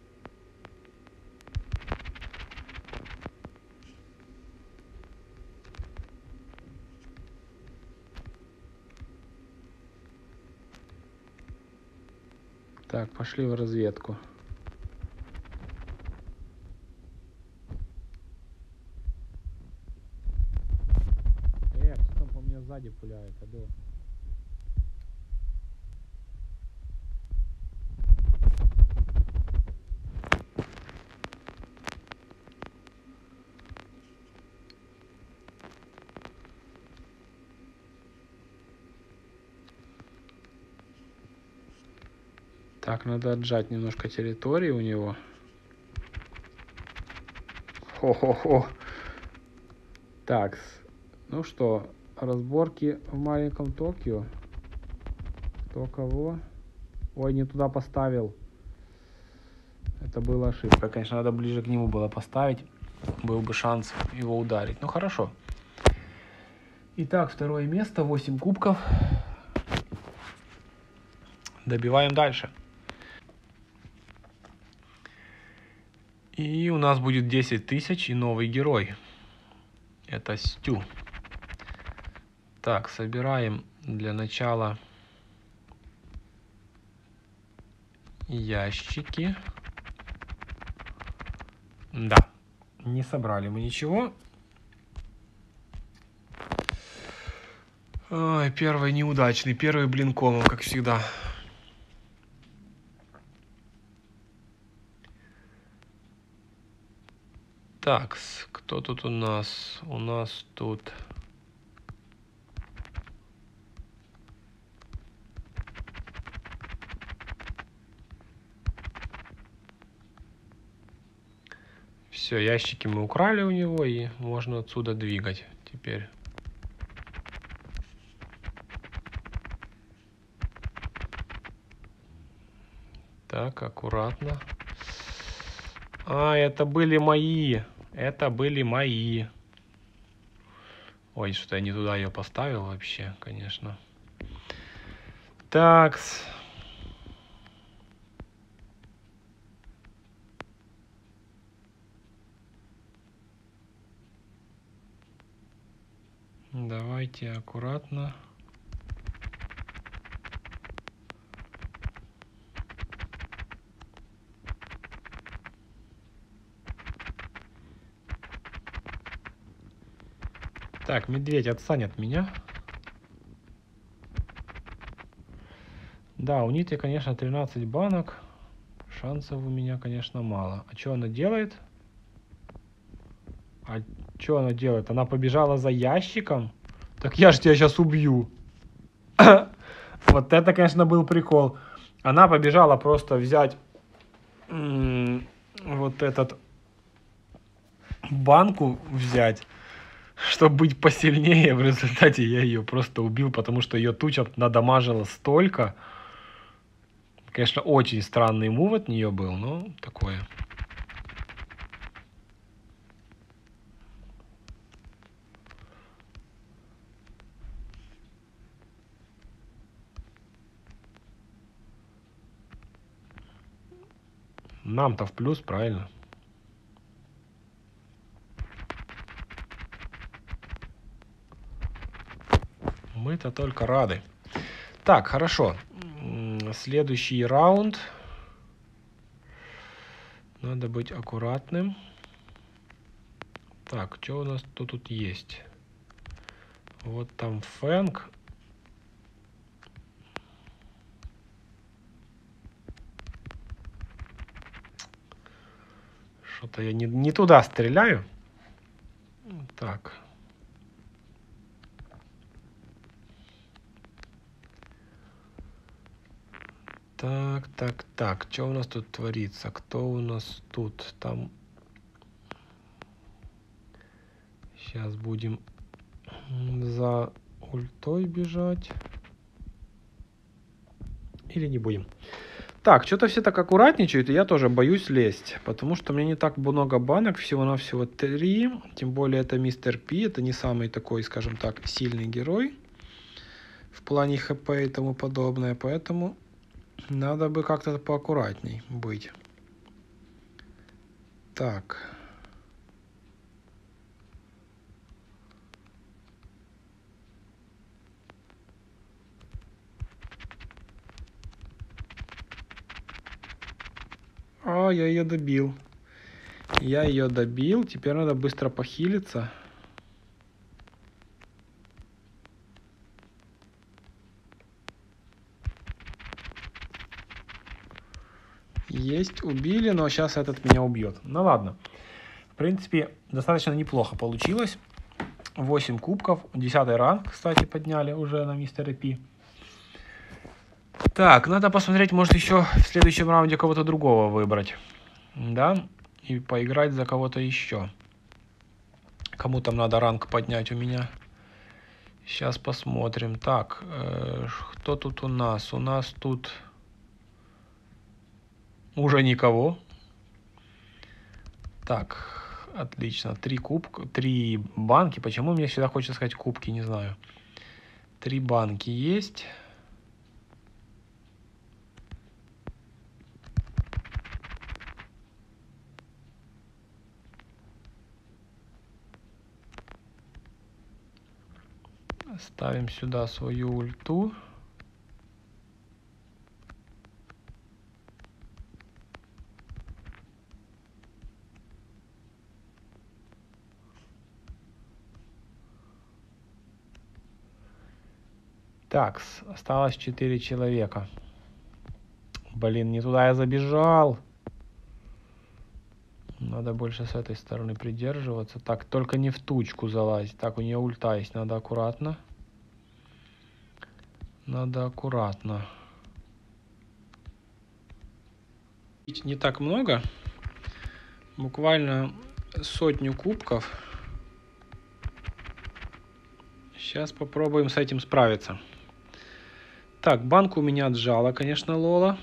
Так, пошли в разведку. Э, кто там по мне сзади пуляет, алло. Так, надо отжать немножко территории у него. Хо-хо-хо. Так, ну что, разборки в маленьком Токио. Кто кого? Ой, не туда поставил. Это была ошибка. Конечно, надо ближе к нему было поставить. Был бы шанс его ударить. Ну, хорошо. Итак, второе место. восемь кубков. Добиваем дальше. И у нас будет десять тысяч и новый герой. Это Стю. Так, собираем для начала ящики. Да, не собрали мы ничего. Ой, первый неудачный. Первый блин комом, как всегда. Так, кто тут у нас? У нас тут... Все, ящики мы украли у него, и можно отсюда двигать теперь. Так, аккуратно. А, это были мои. Это были мои. Ой, что-то я не туда ее поставил вообще, конечно. Такс. Давайте аккуратно. Так, медведь, отстань от меня. Да, у Ниты, конечно, тринадцать банок. Шансов у меня, конечно, мало. А что она делает? А Что она делает? Она побежала за ящиком? Так я ж тебя сейчас убью. Вот это, конечно, был прикол. Она побежала просто взять вот этот банку взять, чтобы быть посильнее. В результате я ее просто убил, потому что ее туча надамажила столько. Конечно, очень странный мув от нее был, но такое. Нам-то в плюс, правильно? Мы-то только рады. Так, хорошо. Следующий раунд. Надо быть аккуратным. Так, что у нас тут, тут есть? Вот там Фэнк. Что-то я не, не туда стреляю. Так. Так, так, так. Что у нас тут творится? Кто у нас тут? Там... Сейчас будем за ультой бежать. Или не будем? Так, что-то все так аккуратничают, и я тоже боюсь лезть. Потому что у меня не так много банок, всего-навсего три. Тем более это мистер Пи, это не самый такой, скажем так, сильный герой. В плане хп и тому подобное. Поэтому надо бы как-то поаккуратней быть. Так. А, я ее добил. Я ее добил. Теперь надо быстро похилиться. Есть, убили, но сейчас этот меня убьет. Ну ладно. В принципе, достаточно неплохо получилось. восемь кубков. десятый ранг, кстати, подняли уже на мистера Пи. Так, надо посмотреть, может еще в следующем раунде кого-то другого выбрать. Да? И поиграть за кого-то еще. Кому там надо ранг поднять у меня? Сейчас посмотрим. Так, э, кто тут у нас? У нас тут уже никого. Так, отлично. Три кубка, три банки. Почему мне всегда хочется сказать кубки, не знаю. Три банки есть. Ставим сюда свою ульту. Так, осталось четыре человека. Блин, не туда я забежал. Надо больше с этой стороны придерживаться. Так, только не в тучку залазить. Так, у нее ульта есть, надо аккуратно. Надо аккуратно. Не так много. Буквально сотню кубков. Сейчас попробуем с этим справиться. Так, банку у меня отжала, конечно, Лола.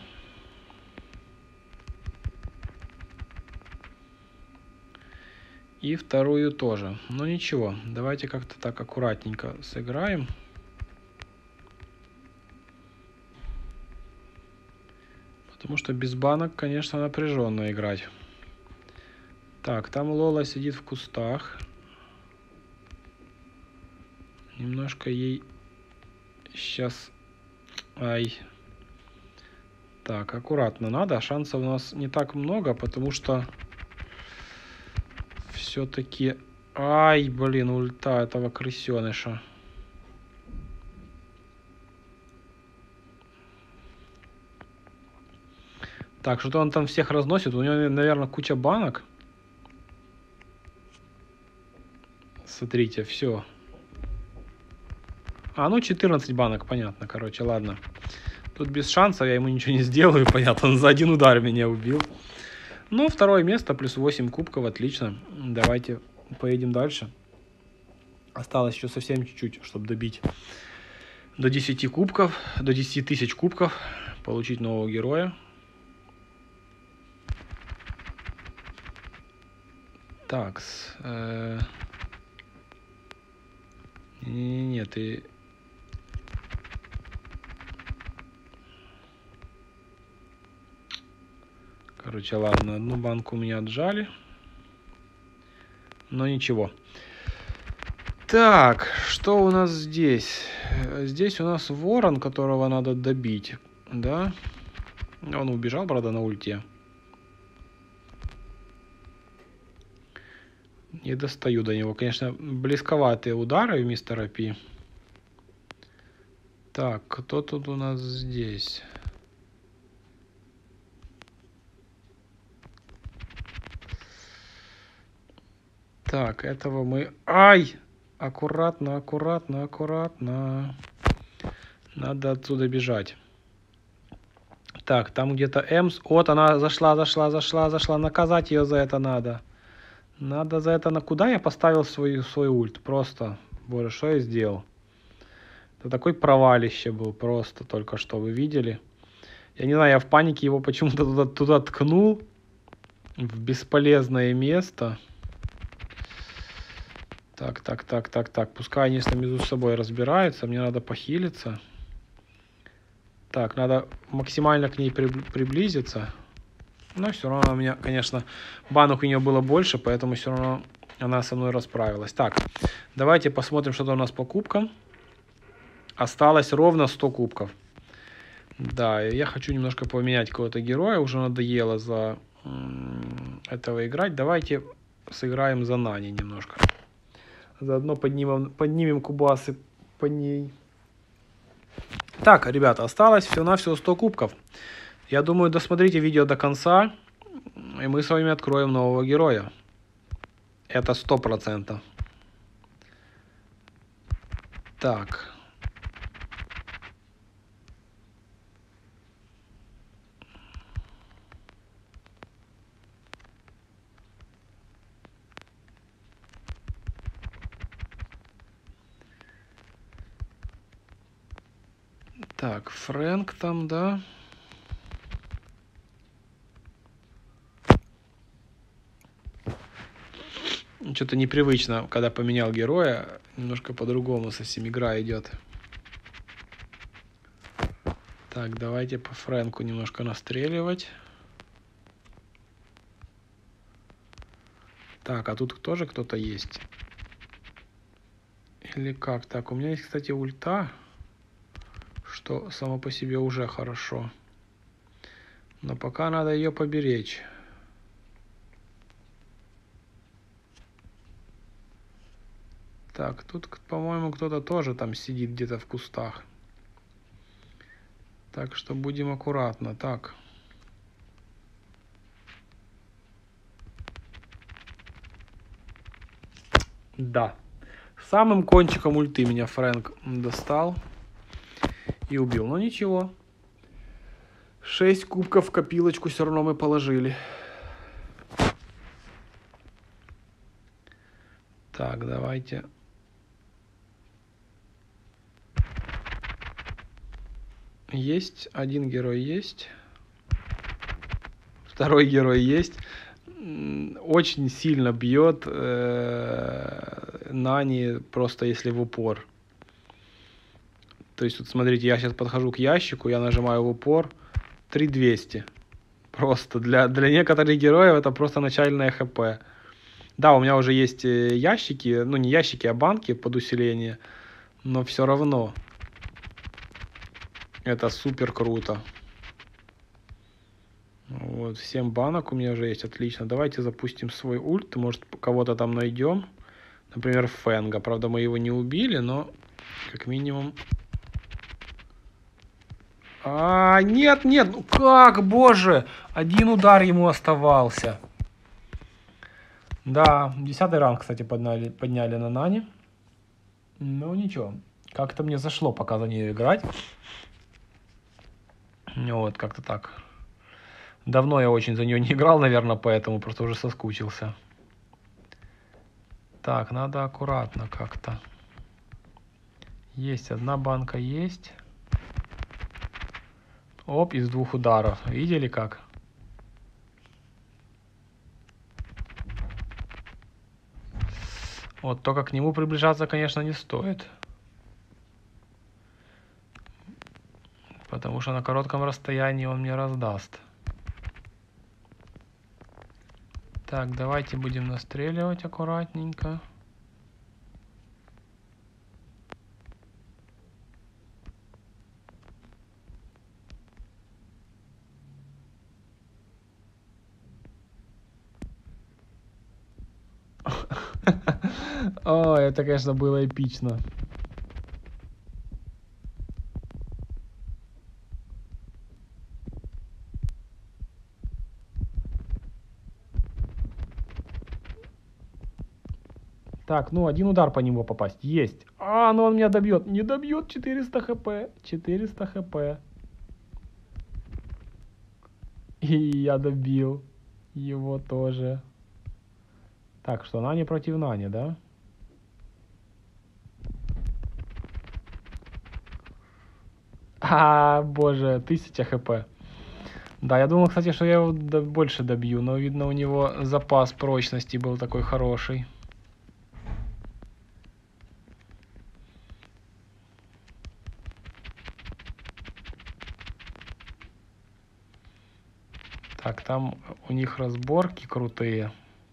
И вторую тоже. Но ничего, давайте как-то так аккуратненько сыграем. Потому что без банок, конечно, напряженно играть. Так, там Лола сидит в кустах. Немножко ей сейчас... Ай. Так, аккуратно надо. Шансов у нас не так много, потому что... Все-таки... Ай, блин, ульта этого крысеныша. Так, что-то он там всех разносит. У него, наверное, куча банок. Смотрите, все. А, ну четырнадцать банок, понятно, короче, ладно. Тут без шансов, я ему ничего не сделаю, понятно, он за один удар меня убил. Ну, второе место, плюс восемь кубков, отлично. Давайте поедем дальше. Осталось еще совсем чуть-чуть, чтобы добить до десяти кубков, до десяти тысяч кубков, получить нового героя. Так, э... не-не-не, ты... Короче, ладно, одну банку у меня отжали. Но ничего. Так, что у нас здесь? Здесь у нас ворон, которого надо добить. Да? Он убежал, правда, на ульте. Не достаю до него. Конечно, близковатые удары у мистера Пи. Так, кто тут у нас здесь? Так, этого мы... Ай! Аккуратно, аккуратно, аккуратно. Надо отсюда бежать. Так, там где-то Эмс. Вот она зашла, зашла, зашла, зашла. Наказать ее за это надо. Надо за это... На куда я поставил свой, свой ульт? Просто. Боже, что я сделал? Это такой провалище был просто только что. Вы видели? Я не знаю, я в панике его почему-то туда, туда ткнул. В бесполезное место. Так, так, так, так, так. Пускай они между собой разбираются. Мне надо похилиться. Так, надо максимально к ней приблизиться. Но все равно у меня, конечно, банок у нее было больше, поэтому все равно она со мной расправилась. Так, давайте посмотрим, что-то у нас по кубкам. Осталось ровно сто кубков. Да, я хочу немножко поменять какого-то героя. Уже надоело за этого играть. Давайте сыграем за Нани немножко. Заодно поднимем, поднимем кубасы по ней. Так, ребята, осталось всего-навсего сто кубков. Я думаю, досмотрите видео до конца, и мы с вами откроем нового героя. Это сто процентов. Так. Так, Фрэнк там, да? Что-то непривычно, когда поменял героя. Немножко по-другому совсем игра идет. Так, давайте по Фрэнку немножко настреливать. Так, а тут тоже кто-то есть? Или как? Так, у меня есть, кстати, ульта. Что само по себе уже хорошо. Но пока надо ее поберечь. Так, тут, по-моему, кто-то тоже там сидит где-то в кустах. Так что будем аккуратно. Так. Да. Самым кончиком ульты меня Фрэнк достал. И убил. Но ничего. шесть кубков в копилочку все равно мы положили. Так, давайте. Есть. Один герой есть. Второй герой есть. Очень сильно бьет э, Нани, просто если в упор. То есть, вот смотрите, я сейчас подхожу к ящику, я нажимаю в упор. три тысячи двести. Просто для, для некоторых героев это просто начальное хп. Да, у меня уже есть ящики, ну не ящики, а банки под усиление. Но все равно. Это супер круто. Вот, семь банок у меня уже есть, отлично. Давайте запустим свой ульт, может кого-то там найдем. Например, Фэнга. Правда, мы его не убили, но как минимум... А, нет, нет, ну как, боже! Один удар ему оставался. Да, десятый ранг, кстати, подняли, подняли на Нане. Ну, ничего. Как-то мне зашло пока за нее играть. Вот, как-то так. Давно я очень за нее не играл, наверное, поэтому просто уже соскучился. Так, надо аккуратно как-то. Есть одна банка, есть. Оп, из двух ударов. Видели как? Вот, только к нему приближаться, конечно, не стоит. Потому что на коротком расстоянии он мне раздаст. Так, давайте будем настреливать аккуратненько. О, это, конечно, было эпично. Так, ну один удар по нему попасть. Есть. А, ну он меня добьет. Не добьет. четыреста хп. четыреста хп. И я добил его тоже. Так, что Нани против Нани, да? А, боже, тысяча хп. Да, я думал, кстати, что я его больше добью, но видно, у него запас прочности был такой хороший. Так, там у них разборки крутые.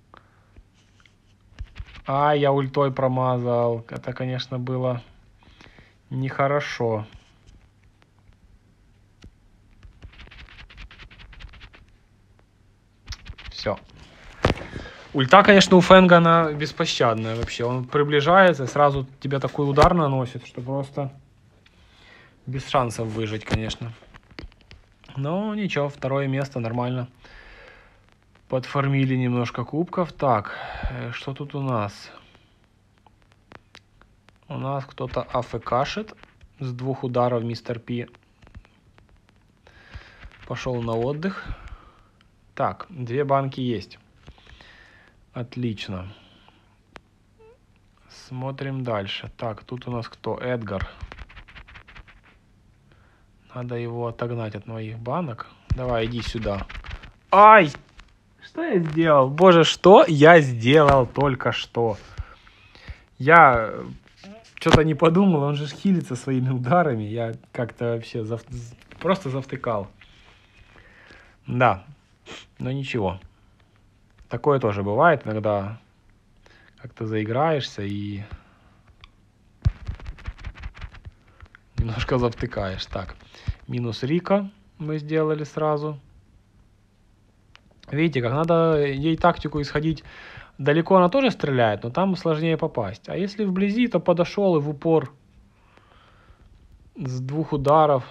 А, я ультой промазал. Это, конечно, было нехорошо. Все. Ульта, конечно, у Фэнга, она беспощадная вообще. Он приближается, сразу тебе такой удар наносит, что просто без шансов выжить, конечно. Но ничего, второе место нормально. Подформили немножко кубков. Так, что тут у нас? У нас кто-то АФКшит. С двух ударов мистер Пи пошел на отдых. Так, две банки есть. Отлично. Смотрим дальше. Так, тут у нас кто? Эдгар. Надо его отогнать от моих банок. Давай, иди сюда. Ай! Что я сделал? Боже, что я сделал только что? Я что-то не подумал, он же хилится своими ударами. Я как-то вообще зав... просто завтыкал. Да, но ничего. Такое тоже бывает, иногда как-то заиграешься и немножко завтыкаешь. Так, минус Рика мы сделали сразу. Видите, как надо ей тактику исходить. Далеко она тоже стреляет, но там сложнее попасть. А если вблизи, то подошел и в упор с двух ударов.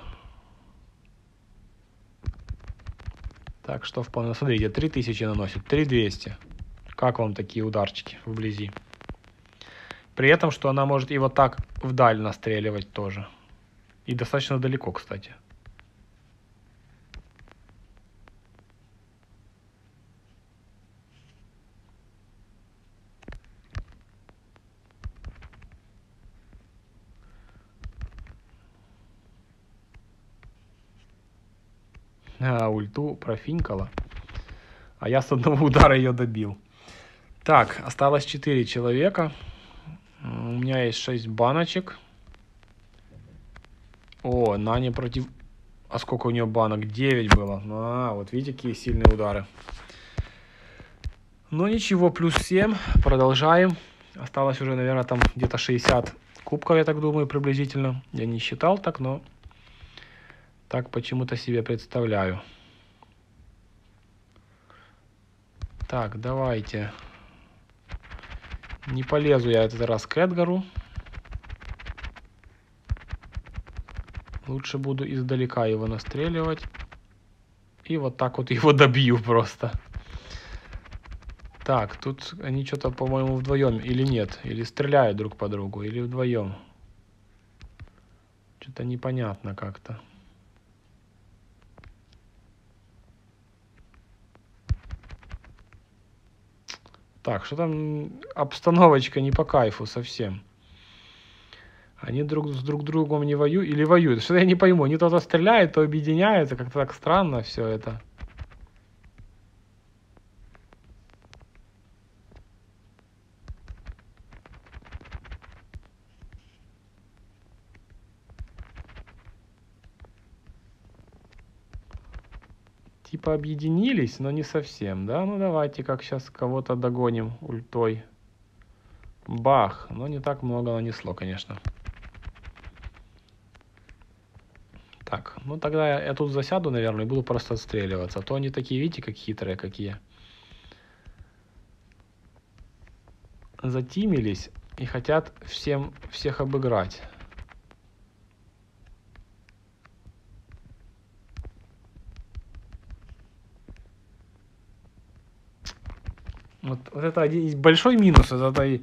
Так что вполне... Смотрите, три тысячи наносит, три тысячи двести. Как вам такие ударчики вблизи? При этом, что она может и вот так вдаль настреливать тоже. И достаточно далеко, кстати. А, ульту профинкала. А я с одного удара ее добил. Так, осталось четыре человека. У меня есть шесть баночек. О, Нани против... А сколько у нее банок? девять было. А, вот видите, какие сильные удары. Ну ничего, плюс семь. Продолжаем. Осталось уже, наверное, там где-то шестьдесят кубков, я так думаю, приблизительно. Я не считал так, но... Так почему-то себе представляю. Так, давайте. Не полезу я этот раз к Эдгару. Лучше буду издалека его настреливать. И вот так вот его добью просто. Так, тут они что-то, по-моему, вдвоем или нет. Или стреляют друг по другу, или вдвоем. Что-то непонятно как-то. Так, что там обстановочка не по кайфу совсем. Они друг с друг другом не воюют или воюют. Что-то я не пойму. Они то-то стреляют, то объединяются. Как-то так странно все это. Типа объединились, но не совсем, да? Ну давайте как сейчас кого-то догоним ультой. Бах. Но не так много нанесло, конечно. Так, ну тогда я, я тут засяду, наверное, и буду просто отстреливаться. А то они такие, видите, как хитрые какие. Затимились и хотят всем, всех обыграть. Вот, вот это один большой минус из этой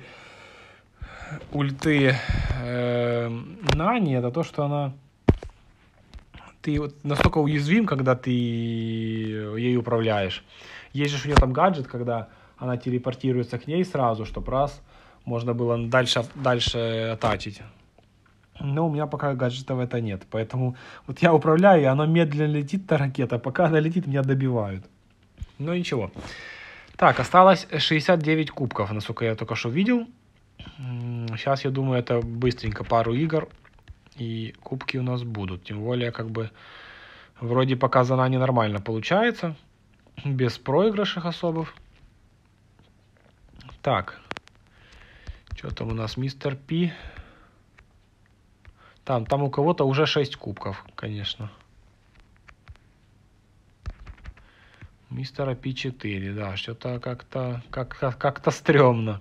ульты э, Нани, это то, что она... Ты вот настолько уязвим, когда ты ей управляешь. Есть же у нее там гаджет, когда она телепортируется к ней сразу, чтобы раз можно было дальше, дальше атачить. Но у меня пока гаджетов это нет. Поэтому вот я управляю, и она медленно летит, та ракета. Пока она летит, меня добивают. Но ничего. Так, осталось шестьдесят девять кубков, насколько я только что видел. Сейчас, я думаю, это быстренько пару игр, и кубки у нас будут. Тем более, как бы, вроде пока за нами нормально получается. Без проигрышей особых. Так. Что там у нас, мистер Пи? Там, там у кого-то уже шесть кубков, конечно. Мистера Пи четыре, да, что-то как-то как, как, как-то стрёмно.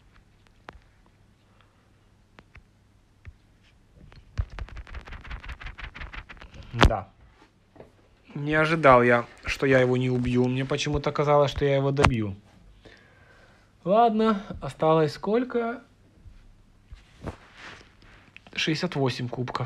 Да. Не ожидал я, что я его не убью. Мне почему-то казалось, что я его добью. Ладно, осталось сколько? шестьдесят восемь кубков.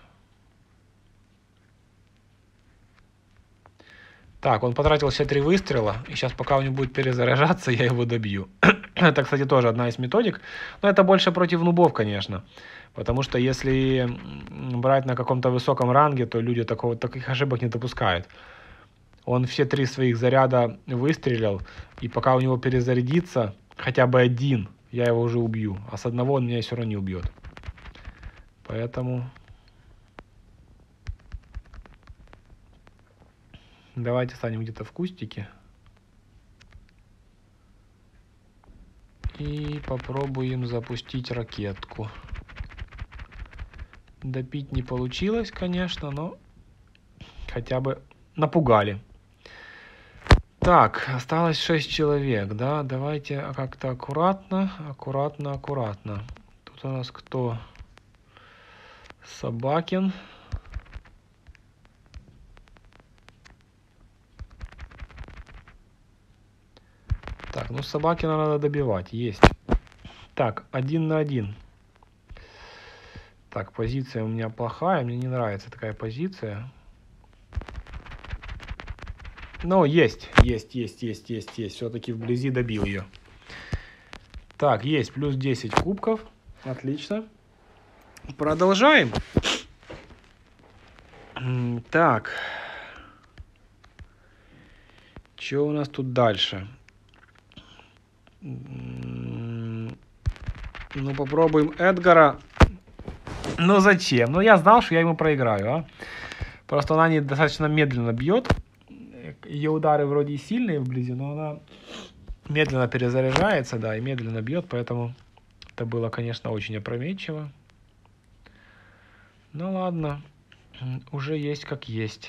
Так, он потратил все три выстрела, и сейчас, пока он не будет перезаряжаться, я его добью. Это, кстати, тоже одна из методик, но это больше против нубов, конечно. Потому что если брать на каком-то высоком ранге, то люди такого, таких ошибок не допускают. Он все три своих заряда выстрелил, и пока у него перезарядится хотя бы один, я его уже убью. А с одного он меня все равно не убьет. Поэтому... Давайте станем где-то в кустике. И попробуем запустить ракетку. Допить не получилось, конечно, но хотя бы напугали. Так, осталось шесть человек, да? Давайте как-то аккуратно, аккуратно, аккуратно. Тут у нас кто? Собакин. Так, ну Собакина надо добивать, есть. Так, один на один. Так, позиция у меня плохая, мне не нравится такая позиция. Но есть, есть, есть, есть, есть, есть. Все-таки вблизи добил ее. Так, есть, плюс десять кубков. Отлично. Продолжаем. Так. Что у нас тут дальше? Ну, попробуем Эдгара. Ну, зачем? Ну, я знал, что я ему проиграю, а. Просто она не достаточно медленно бьет. Ее удары вроде и сильные вблизи, но она медленно перезаряжается, да, и медленно бьет, поэтому это было, конечно, очень опрометчиво. Ну, ладно. Уже есть как есть.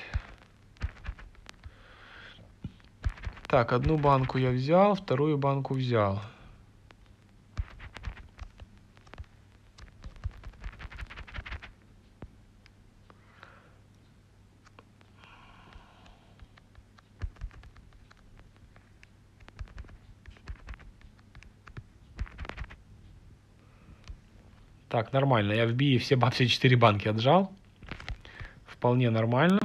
Так, одну банку я взял, вторую банку взял. Так, нормально. Я в бии все, все четыре банки отжал. Вполне нормально.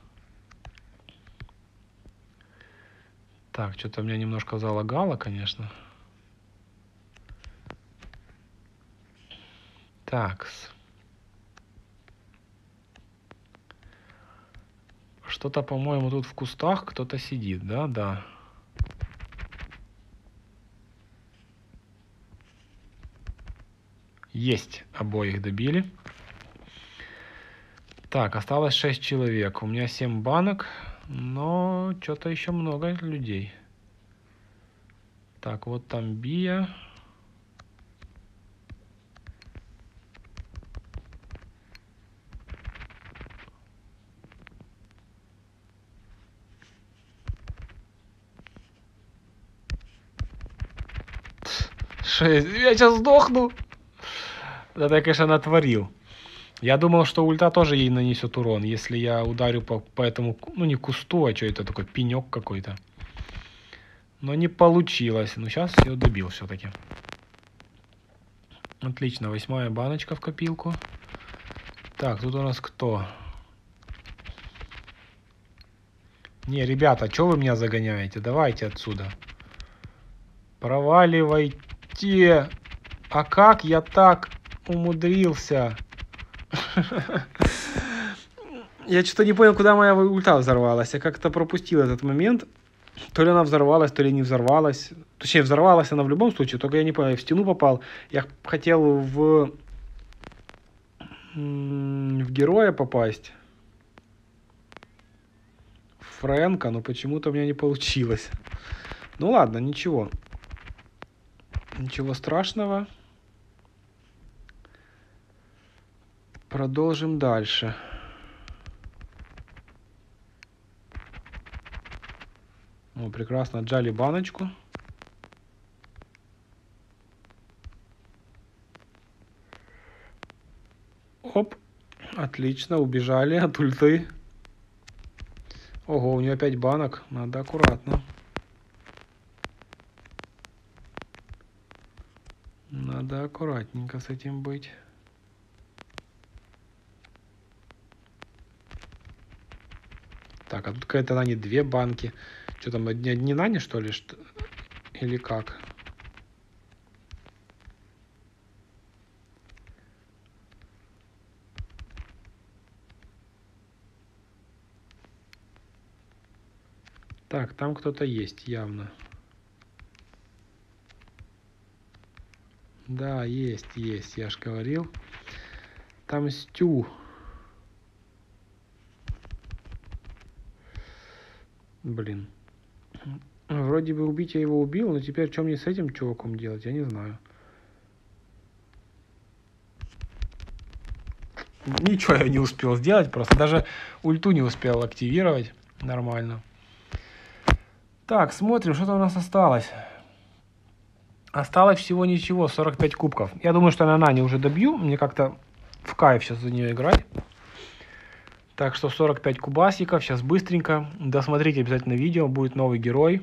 Так, что-то меня немножко залагало, конечно. Так. Что-то, по-моему, тут в кустах кто-то сидит, да? Да. Есть, обоих добили. Так, осталось шесть человек. У меня семь банок, но что-то еще много людей. Так, вот там Бия. шесть. Я сейчас сдохну. Это я, конечно, натворил. Я думал, что ульта тоже ей нанесет урон, если я ударю по, по этому, ну не кусту, а что это такой, пенек какой-то. Но не получилось. Ну сейчас я добил все-таки. Отлично, восьмая баночка в копилку. Так, тут у нас кто? Не, ребята, что вы меня загоняете? Давайте отсюда. Проваливайте. А как я так умудрился? Я что-то не понял, куда моя ульта взорвалась. Я как-то пропустил этот момент. То ли она взорвалась, то ли не взорвалась. Точнее, взорвалась она в любом случае, только я не понял, я в стену попал. Я хотел в... в героя попасть. Фрэнка, но почему-то у меня не получилось. Ну ладно, ничего. Ничего страшного. Продолжим дальше. О, прекрасно, отжали баночку. Оп, отлично, убежали от ульты. Ого, у нее опять банок, надо аккуратно. Надо аккуратненько с этим быть. Так, а тут какая-то Нани две банки. Что там, одни, одни Нани, что ли? Что... Или как? Так, там кто-то есть, явно. Да, есть, есть, я ж говорил. Там Стю. Блин. Вроде бы убить я его убил, но теперь что мне с этим чуваком делать, я не знаю. Ничего я не успел сделать, просто даже ульту не успел активировать нормально. Так, смотрим, что-то у нас осталось. Осталось всего ничего, сорок пять кубков. Я думаю, что на Нане уже добью, мне как-то в кайф сейчас за нее играть. Так что сорок пять кубасиков, сейчас быстренько. Досмотрите обязательно видео, будет новый герой.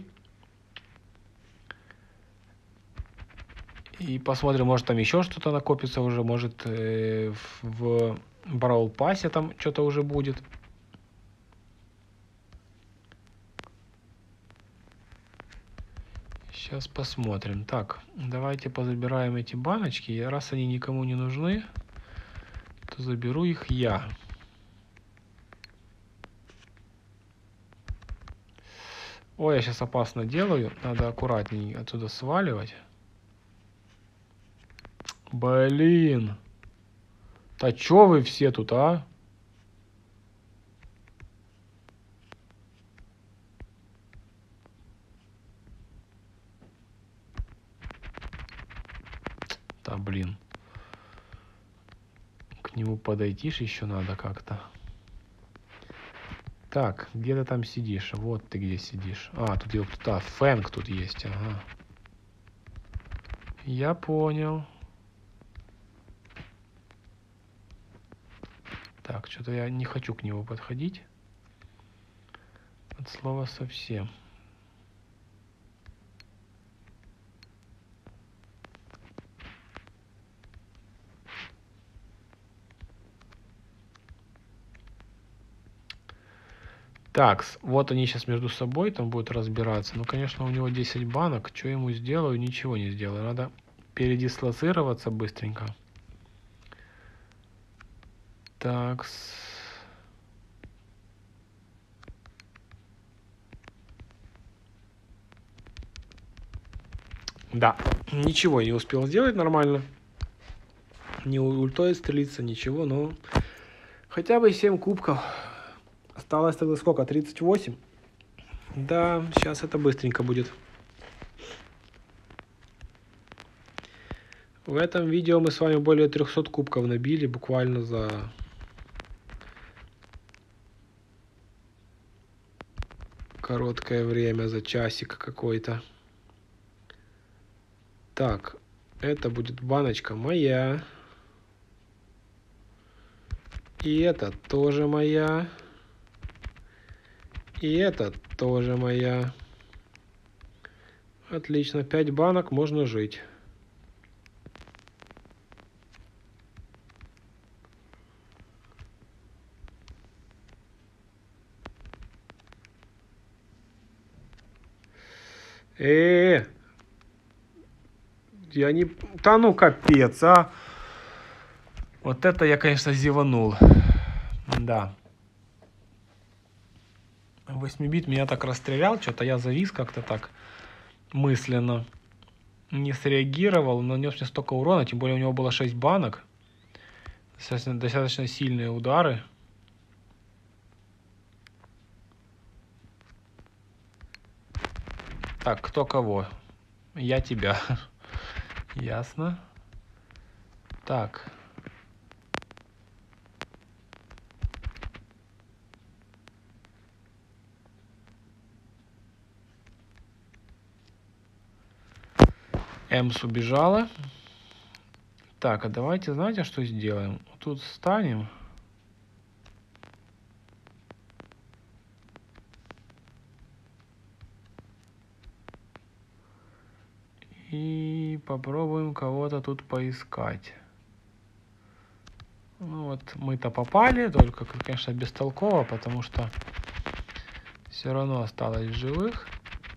И посмотрим, может там еще что-то накопится уже, может э, в Brawl Pass там что-то уже будет. Сейчас посмотрим. Так, давайте позабираем эти баночки. И раз они никому не нужны, то заберу их я. Ой, я сейчас опасно делаю. Надо аккуратнее отсюда сваливать. Блин. Да чё вы все тут, а? Да блин. К нему подойти ж еще надо как-то. Так, где ты там сидишь? Вот ты где сидишь. А, тут, тут а, Фэнк тут есть, ага. Я понял. Так, что-то я не хочу к нему подходить. От слова совсем. Так, вот они сейчас между собой там будут разбираться. Ну, конечно, у него десять банок. Что ему сделаю? Ничего не сделаю. Надо передислоцироваться быстренько. Так. Да, ничего не успел сделать нормально. Не ультой стрелиться, ничего, но хотя бы семь кубков. Осталось тогда сколько? тридцать восемь? Да, сейчас это быстренько будет. В этом видео мы с вами более трехсот кубков набили буквально за короткое время, за часик какой-то. Так, это будет баночка моя. И это тоже моя. И это тоже моя. Отлично, пять банок, можно жить. Э, я не... Да ну капец, а. Вот это я, конечно, зеванул. Да. восьмибит меня так расстрелял, что-то я завис как-то так мысленно. Не среагировал, нанес мне столько урона, тем более у него было шесть банок. Достаточно, достаточно сильные удары. Так, кто кого? Я тебя. Ясно. Так. Эмс убежала. Так, а давайте, знаете, что сделаем? Тут встанем. И попробуем кого-то тут поискать. Ну вот, мы-то попали, только, конечно, бестолково, потому что все равно осталось в живых.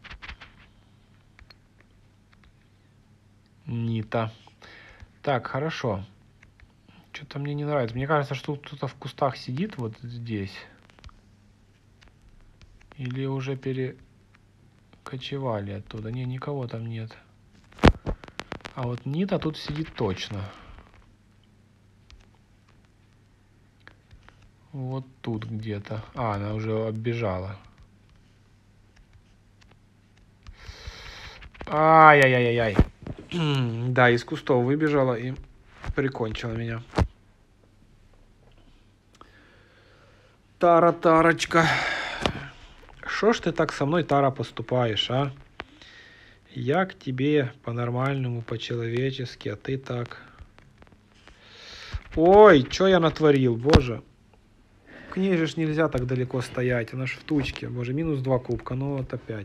Нита. Так, хорошо. Что-то мне не нравится. Мне кажется, что кто-то в кустах сидит вот здесь. Или уже перекочевали оттуда. Не, никого там нет. А вот Нита тут сидит точно. Вот тут где-то. А, она уже оббежала. Ай-яй-яй-яй. Да, из кустов выбежала и прикончила меня. Тара, Тарочка. Шо ж ты так со мной, Тара, поступаешь, а? Я к тебе по-нормальному, по-человечески, а ты так... Ой, что я натворил, боже. К ней же ж нельзя так далеко стоять, она ж в тучке. Боже, минус два кубка, ну вот опять.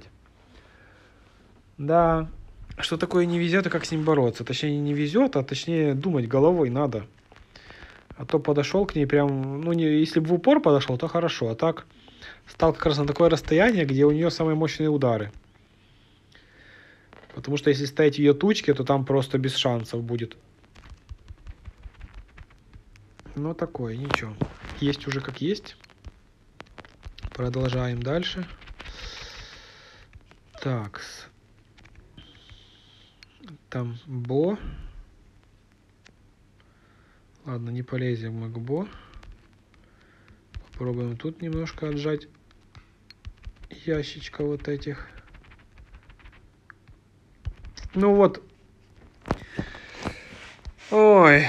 Да, что такое не везет и как с ним бороться? Точнее, не везет, а точнее думать головой надо. А то подошел к ней прям, ну, не, если бы в упор подошел, то хорошо. А так стал как раз на такое расстояние, где у нее самые мощные удары. Потому что если стоять в ее тучке, то там просто без шансов будет. Ну, такое, ничего. Есть уже как есть. Продолжаем дальше. Так. Там Бо. Ладно, не полезем мы к Бо. Попробуем тут немножко отжать ящичка вот этих. Ну вот. Ой.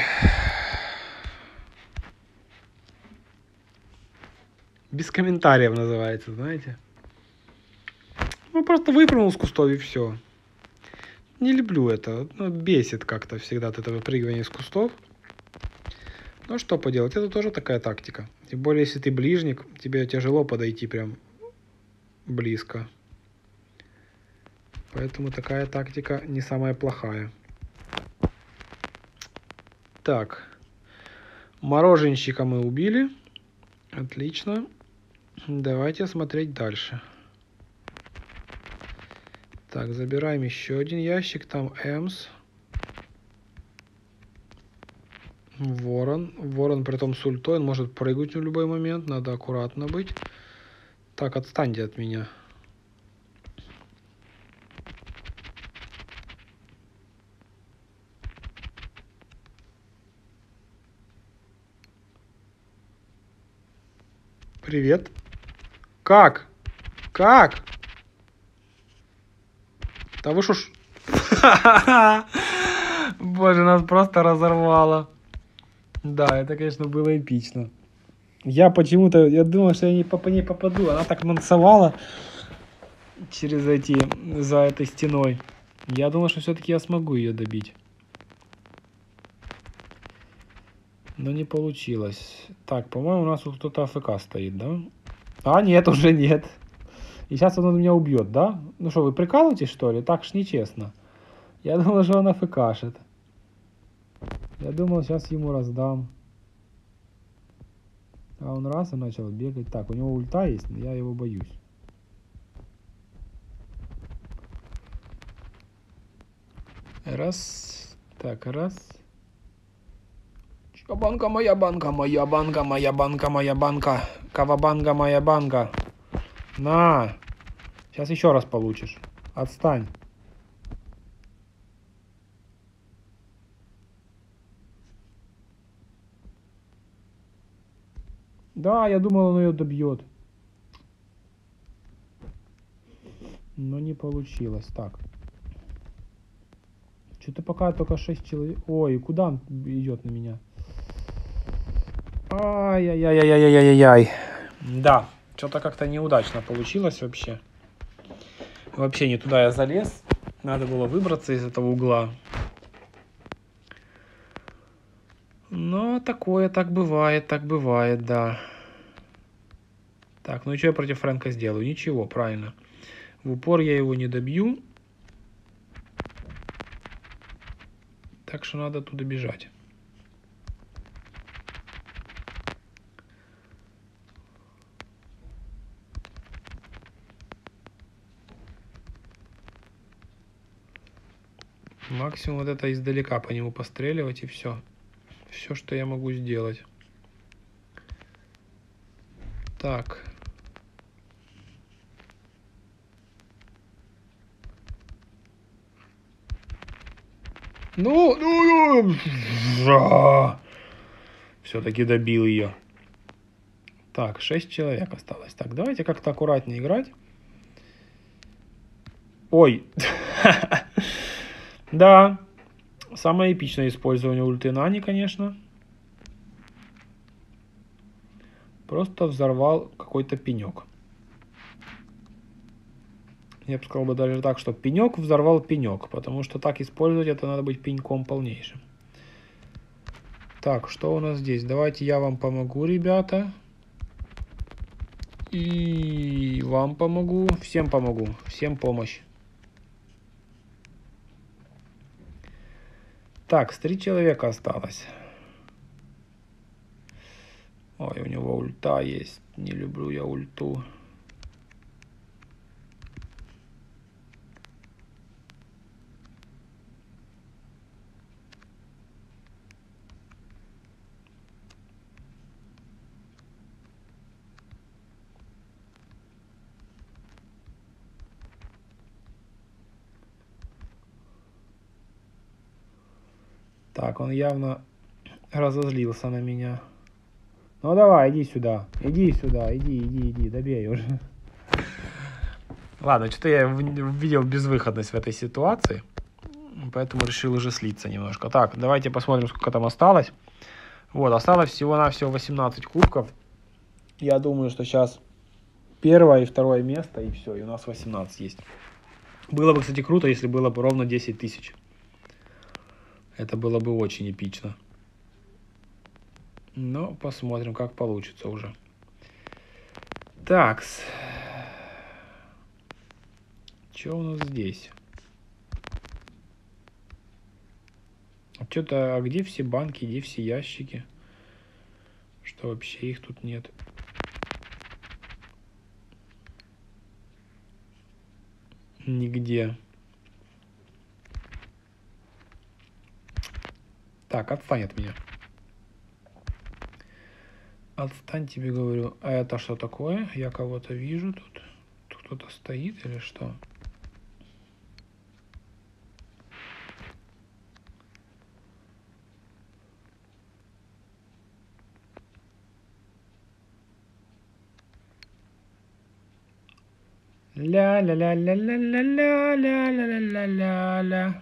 Без комментариев называется, знаете. Ну, просто выпрыгнул с кустов и все. Не люблю это. Ну, бесит как-то всегда от этого выпрыгивания из кустов. Ну, что поделать, это тоже такая тактика. Тем более, если ты ближник, тебе тяжело подойти прям близко. Поэтому такая тактика не самая плохая. Так. Мороженщика мы убили. Отлично. Давайте смотреть дальше. Так, забираем еще один ящик. Там Эмс. Ворон. Ворон притом с ультой. Он может прыгать в любой момент. Надо аккуратно быть. Так, отстаньте от меня. Привет. Как? Как? Да вы шо ж... Боже, нас просто разорвало. Да, это, конечно, было эпично. Я почему-то, я думал, что я не по, по ней попаду. Она так мансовала через эти, за этой стеной. Я думал, что все-таки я смогу ее добить. Но не получилось. Так, по-моему, у нас тут кто-то АФК стоит, да? А, нет, уже нет. И сейчас он меня убьет, да? Ну что, вы прикалываетесь, что ли? Так ж нечестно. Я думал, что он АФКшит. Я думал, сейчас ему раздам. А он раз и начал бегать. Так, у него ульта есть, но я его боюсь. Раз. Так, раз. Банка, моя банка, моя банка, моя банка, моя банка. Кавабанга, моя банка. На. Сейчас еще раз получишь. Отстань. Да, я думал, он ее добьет. Но не получилось. Так. Что-то пока только шесть человек. Ой, куда он идет на меня? Ай-яй-яй-яй-яй-яй-яй. Да, что-то как-то неудачно получилось вообще. Вообще не туда я залез. Надо было выбраться из этого угла. Но такое так бывает, так бывает, да. Так, ну и что я против Фрэнка сделаю? Ничего, правильно. В упор я его не добью. Так что надо туда бежать. Максимум вот это издалека по нему постреливать и все. Все, что я могу сделать. Так. Ну, ну, ну. Все-таки добил ее. Так, шесть человек осталось. Так, давайте как-то аккуратнее играть. Ой. Да. Самое эпичное использование ульты Нани, конечно. Просто взорвал какой-то пенек. Я бы сказал бы даже так, что пенек взорвал пенек. Потому что так использовать это надо быть пеньком полнейшим. Так, что у нас здесь? Давайте я вам помогу, ребята. И вам помогу. Всем помогу. Всем помощь. Так, с три человека осталось. Ой, у него ульта есть. Не люблю я ульту. Так, он явно разозлился на меня. Ну давай, иди сюда. Иди сюда, иди, иди, иди, добей уже. Ладно, что-то я видел безвыходность в этой ситуации. Поэтому решил уже слиться немножко. Так, давайте посмотрим, сколько там осталось. Вот, осталось всего-навсего восемнадцать кубков. Я думаю, что сейчас первое и второе место, и все, и у нас восемнадцать есть. Было бы, кстати, круто, если было бы ровно десять тысяч. Это было бы очень эпично. Но посмотрим, как получится уже. Такс. Что у нас здесь? Что-то, а где все банки, где все ящики? Что вообще их тут нет? Нигде. Так, отстань от меня. Отстань, тебе говорю. А это что такое? Я кого-то вижу тут. Тут кто-то стоит или что? Ля-ля-ля-ля-ля-ля-ля-ля-ля-ля-ля-ля.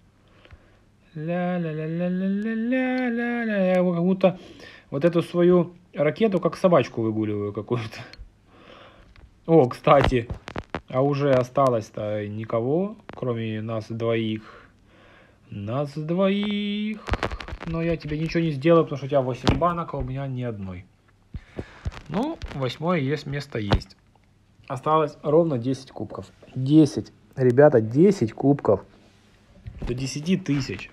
Ля-ля-ля-ля-ля-ля-ля-ля-ля. Я его как будто вот эту свою ракету как собачку выгуливаю какую-то. О, кстати, а уже осталось-то никого, кроме нас двоих. Нас двоих. Но я тебе ничего не сделаю, потому что у тебя восемь банок, а у меня ни одной. Ну, восьмое есть, место есть. Осталось ровно десять кубков. десять. Ребята, десять кубков. До десяти тысяч.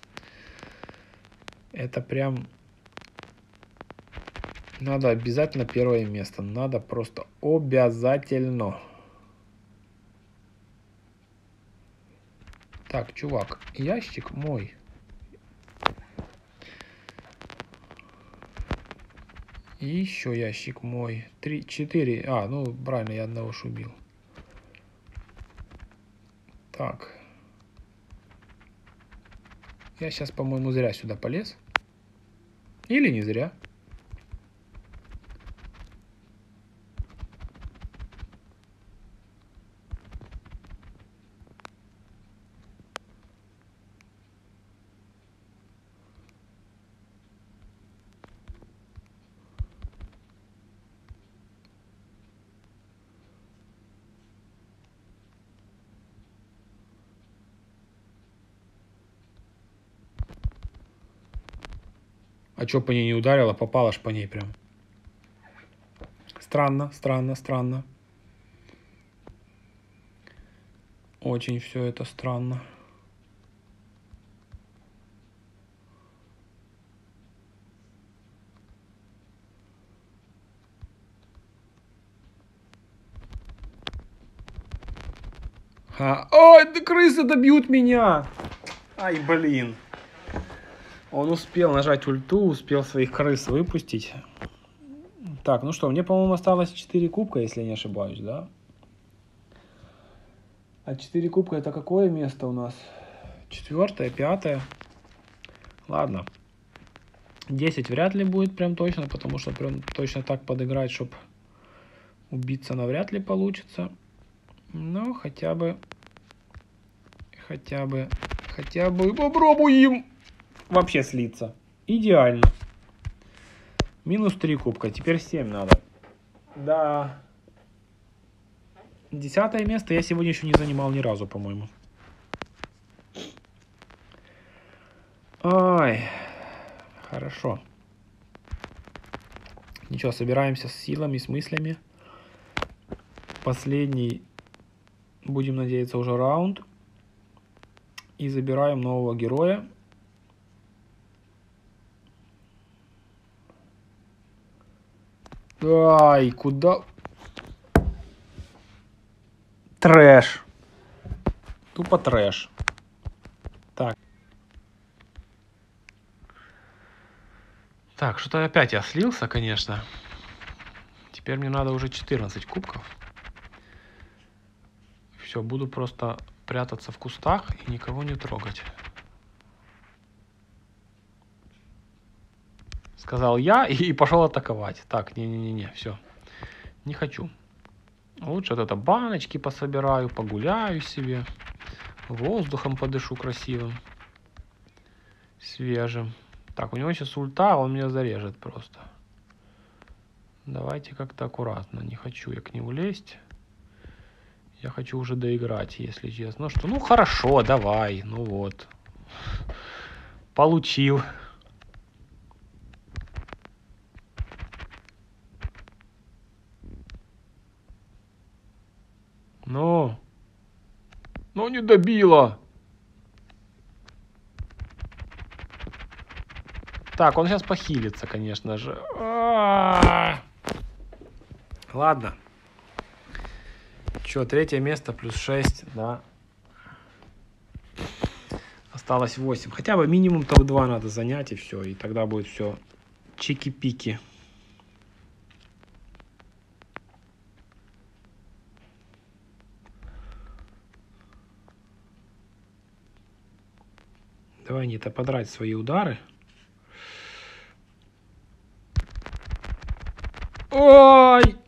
Это прям... Надо обязательно первое место. Надо просто обязательно. Так, чувак, ящик мой. И еще ящик мой. Три, четыре. А, ну, правильно, я одного шубил. Так. Я сейчас, по-моему, зря сюда полез. Или не зря. А чё по ней не ударила? Попала ж по ней прям. Странно, странно, странно. Очень все это странно. А, ой, да крысы добьют меня! Ай, блин. Он успел нажать ульту, успел своих крыс выпустить. Так, ну что, мне, по-моему, осталось четыре кубка, если я не ошибаюсь, да? А четыре кубка это какое место у нас? Четвертое, пятое. Ладно. десять вряд ли будет прям точно, потому что прям точно так подыграть, чтобы убиться навряд ли получится. Но хотя бы, хотя бы, хотя бы попробуем вообще слиться. Идеально. Минус три кубка, теперь семь надо. Да. Десятое место я сегодня еще не занимал ни разу, по-моему. Ай, хорошо. Ничего, собираемся с силами, с мыслями. Последний, будем надеяться, уже раунд. И забираем нового героя. Ай, куда? Трэш. Тупо трэш. Так. Так, что-то опять я слился, конечно. Теперь мне надо уже четырнадцать кубков. Все, буду просто прятаться в кустах и никого не трогать. Сказал я и пошел атаковать. Так, не-не-не, все. Не хочу. Лучше вот это баночки пособираю, погуляю себе. Воздухом подышу красивым. Свежим. Так, у него сейчас ульта, он меня зарежет просто. Давайте как-то аккуратно. Не хочу я к нему лезть. Я хочу уже доиграть, если честно. Ну что, ну хорошо, давай. Ну вот. Получил. Ну. Ну не добило. Так, он сейчас похилится, конечно же. А-а-а. Ладно. Че, третье место плюс шесть, да. Осталось восемь. Хотя бы минимум топ два надо занять, и все. И тогда будет все чики-пики. Давай, Нита, подрать свои удары. Ой!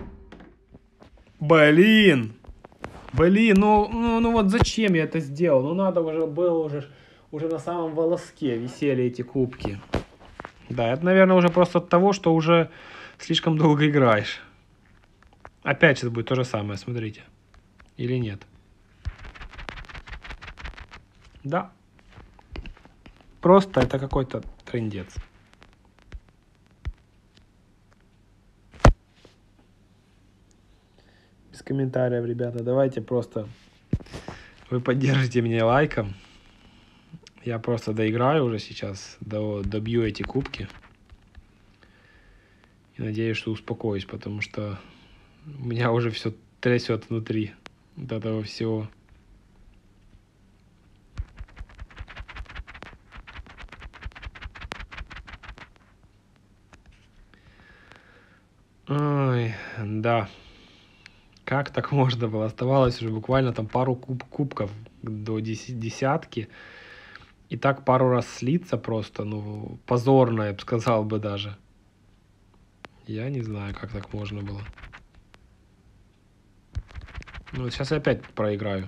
Блин! Блин, ну, ну, ну вот зачем я это сделал? Ну надо уже было уже, уже на самом волоске висели эти кубки. Да, это, наверное, уже просто от того, что уже слишком долго играешь. Опять сейчас будет то же самое, смотрите. Или нет? Да. Просто это какой-то трындец. Без комментариев, ребята. Давайте просто вы поддержите меня лайком. Я просто доиграю уже сейчас, до, добью эти кубки. И надеюсь, что успокоюсь, потому что у меня уже все трясет внутри от этого всего. Ой, да. Как так можно было? Оставалось уже буквально там пару куб кубков до десятки. И так пару раз слиться просто, ну, позорно, я бы сказал бы даже. Я не знаю, как так можно было. Ну, сейчас я опять проиграю.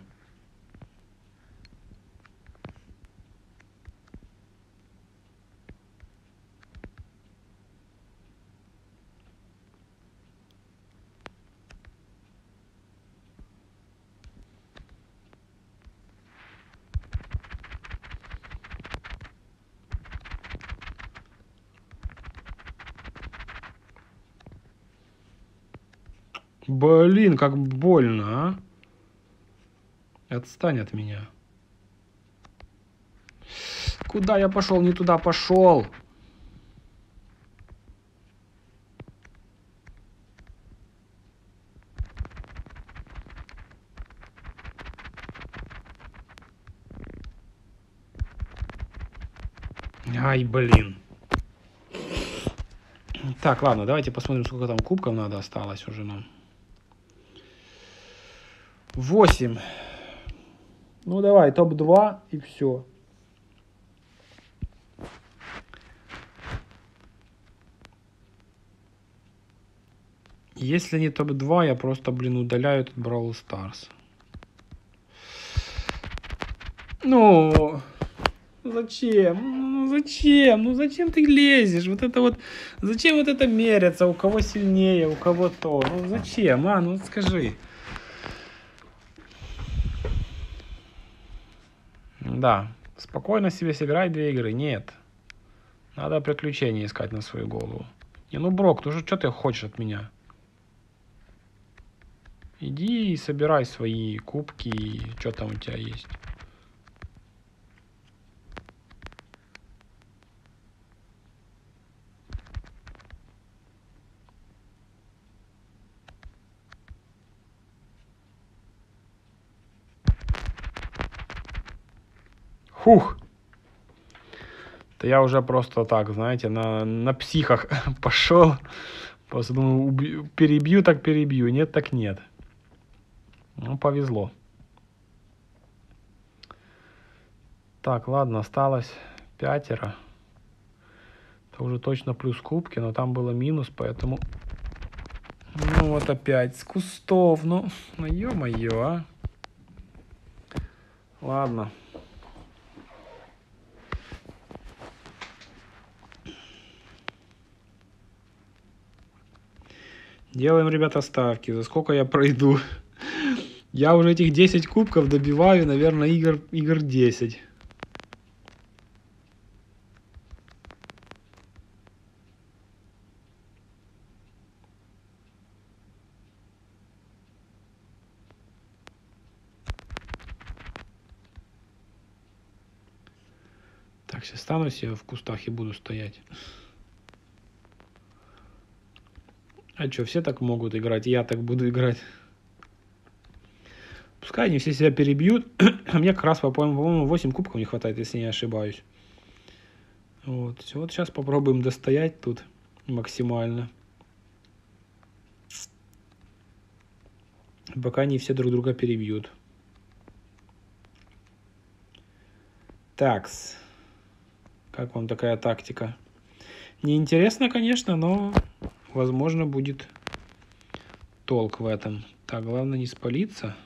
Блин, как больно, а? Отстань от меня. Куда я пошел? Не туда пошел. Ай, блин. Так, ладно, давайте посмотрим, сколько там кубков надо осталось уже нам. восемь. Ну давай, топ два и все. Если не топ два, я просто, блин, удаляю этот Brawl Stars. Ну, зачем? Ну, зачем? Ну, зачем ты лезешь? Вот это вот, зачем вот это меряться? У кого сильнее, у кого то? Ну, зачем? А, ну, скажи. Да, спокойно себе сыграй две игры. Нет. Надо приключения искать на свою голову. Не, ну, Брок, ну что ты хочешь от меня? Иди и собирай свои кубки, что там у тебя есть. Хух! Да я уже просто так, знаете, на, на психах пошел. Просто думаю, убью, перебью, так перебью. Нет, так нет. Ну, повезло. Так, ладно, осталось пятеро. Это уже точно плюс кубки, но там было минус, поэтому... Ну, вот опять с кустов. Ну, ну ё-моё, а. Ладно. Делаем, ребята, ставки. За сколько я пройду? Я уже этих десять кубков добиваю, наверное, игр, игр десять. Так, сейчас стану себе в кустах и буду стоять. А что, все так могут играть? Я так буду играть. Пускай они все себя перебьют. А мне как раз, по-моему, восемь кубков не хватает, если не ошибаюсь. Вот. Вот сейчас попробуем достоять тут максимально. Пока они все друг друга перебьют. Такс. Как вам такая тактика? Неинтересно, конечно, но возможно будет толк в этом. Так, главное не спалиться.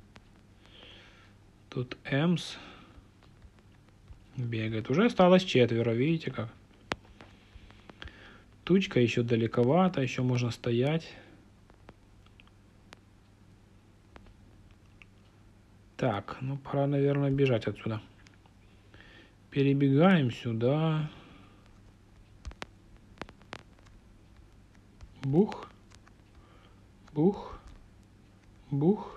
Тут Эмс бегает. Уже осталось четверо, видите как? Тучка еще далековато, еще можно стоять. Так, ну пора, наверное, бежать отсюда. Перебегаем сюда. Бух. Бух. Бух.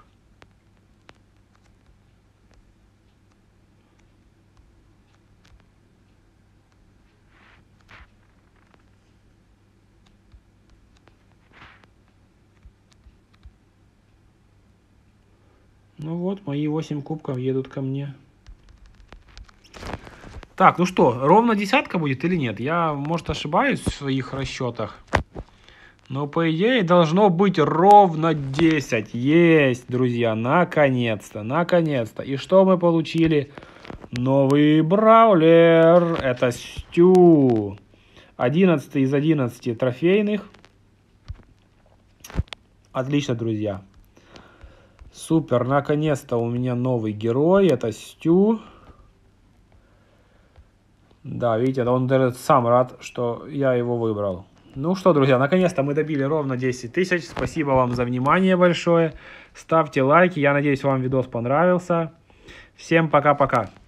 Ну вот, мои восемь кубков едут ко мне. Так, ну что, ровно десятка будет или нет? Я, может, ошибаюсь в своих расчетах. Но, по идее, должно быть ровно десять. Есть, друзья, наконец-то, наконец-то. И что мы получили? Новый браулер. Это Стю. одиннадцатый из одиннадцати трофейных. Отлично, друзья. Супер, наконец-то у меня новый герой. Это Стю. Да, видите, он даже сам рад, что я его выбрал. Ну что, друзья, наконец-то мы добили ровно десять тысяч. Спасибо вам за внимание большое. Ставьте лайки. Я надеюсь, вам видос понравился. Всем пока-пока.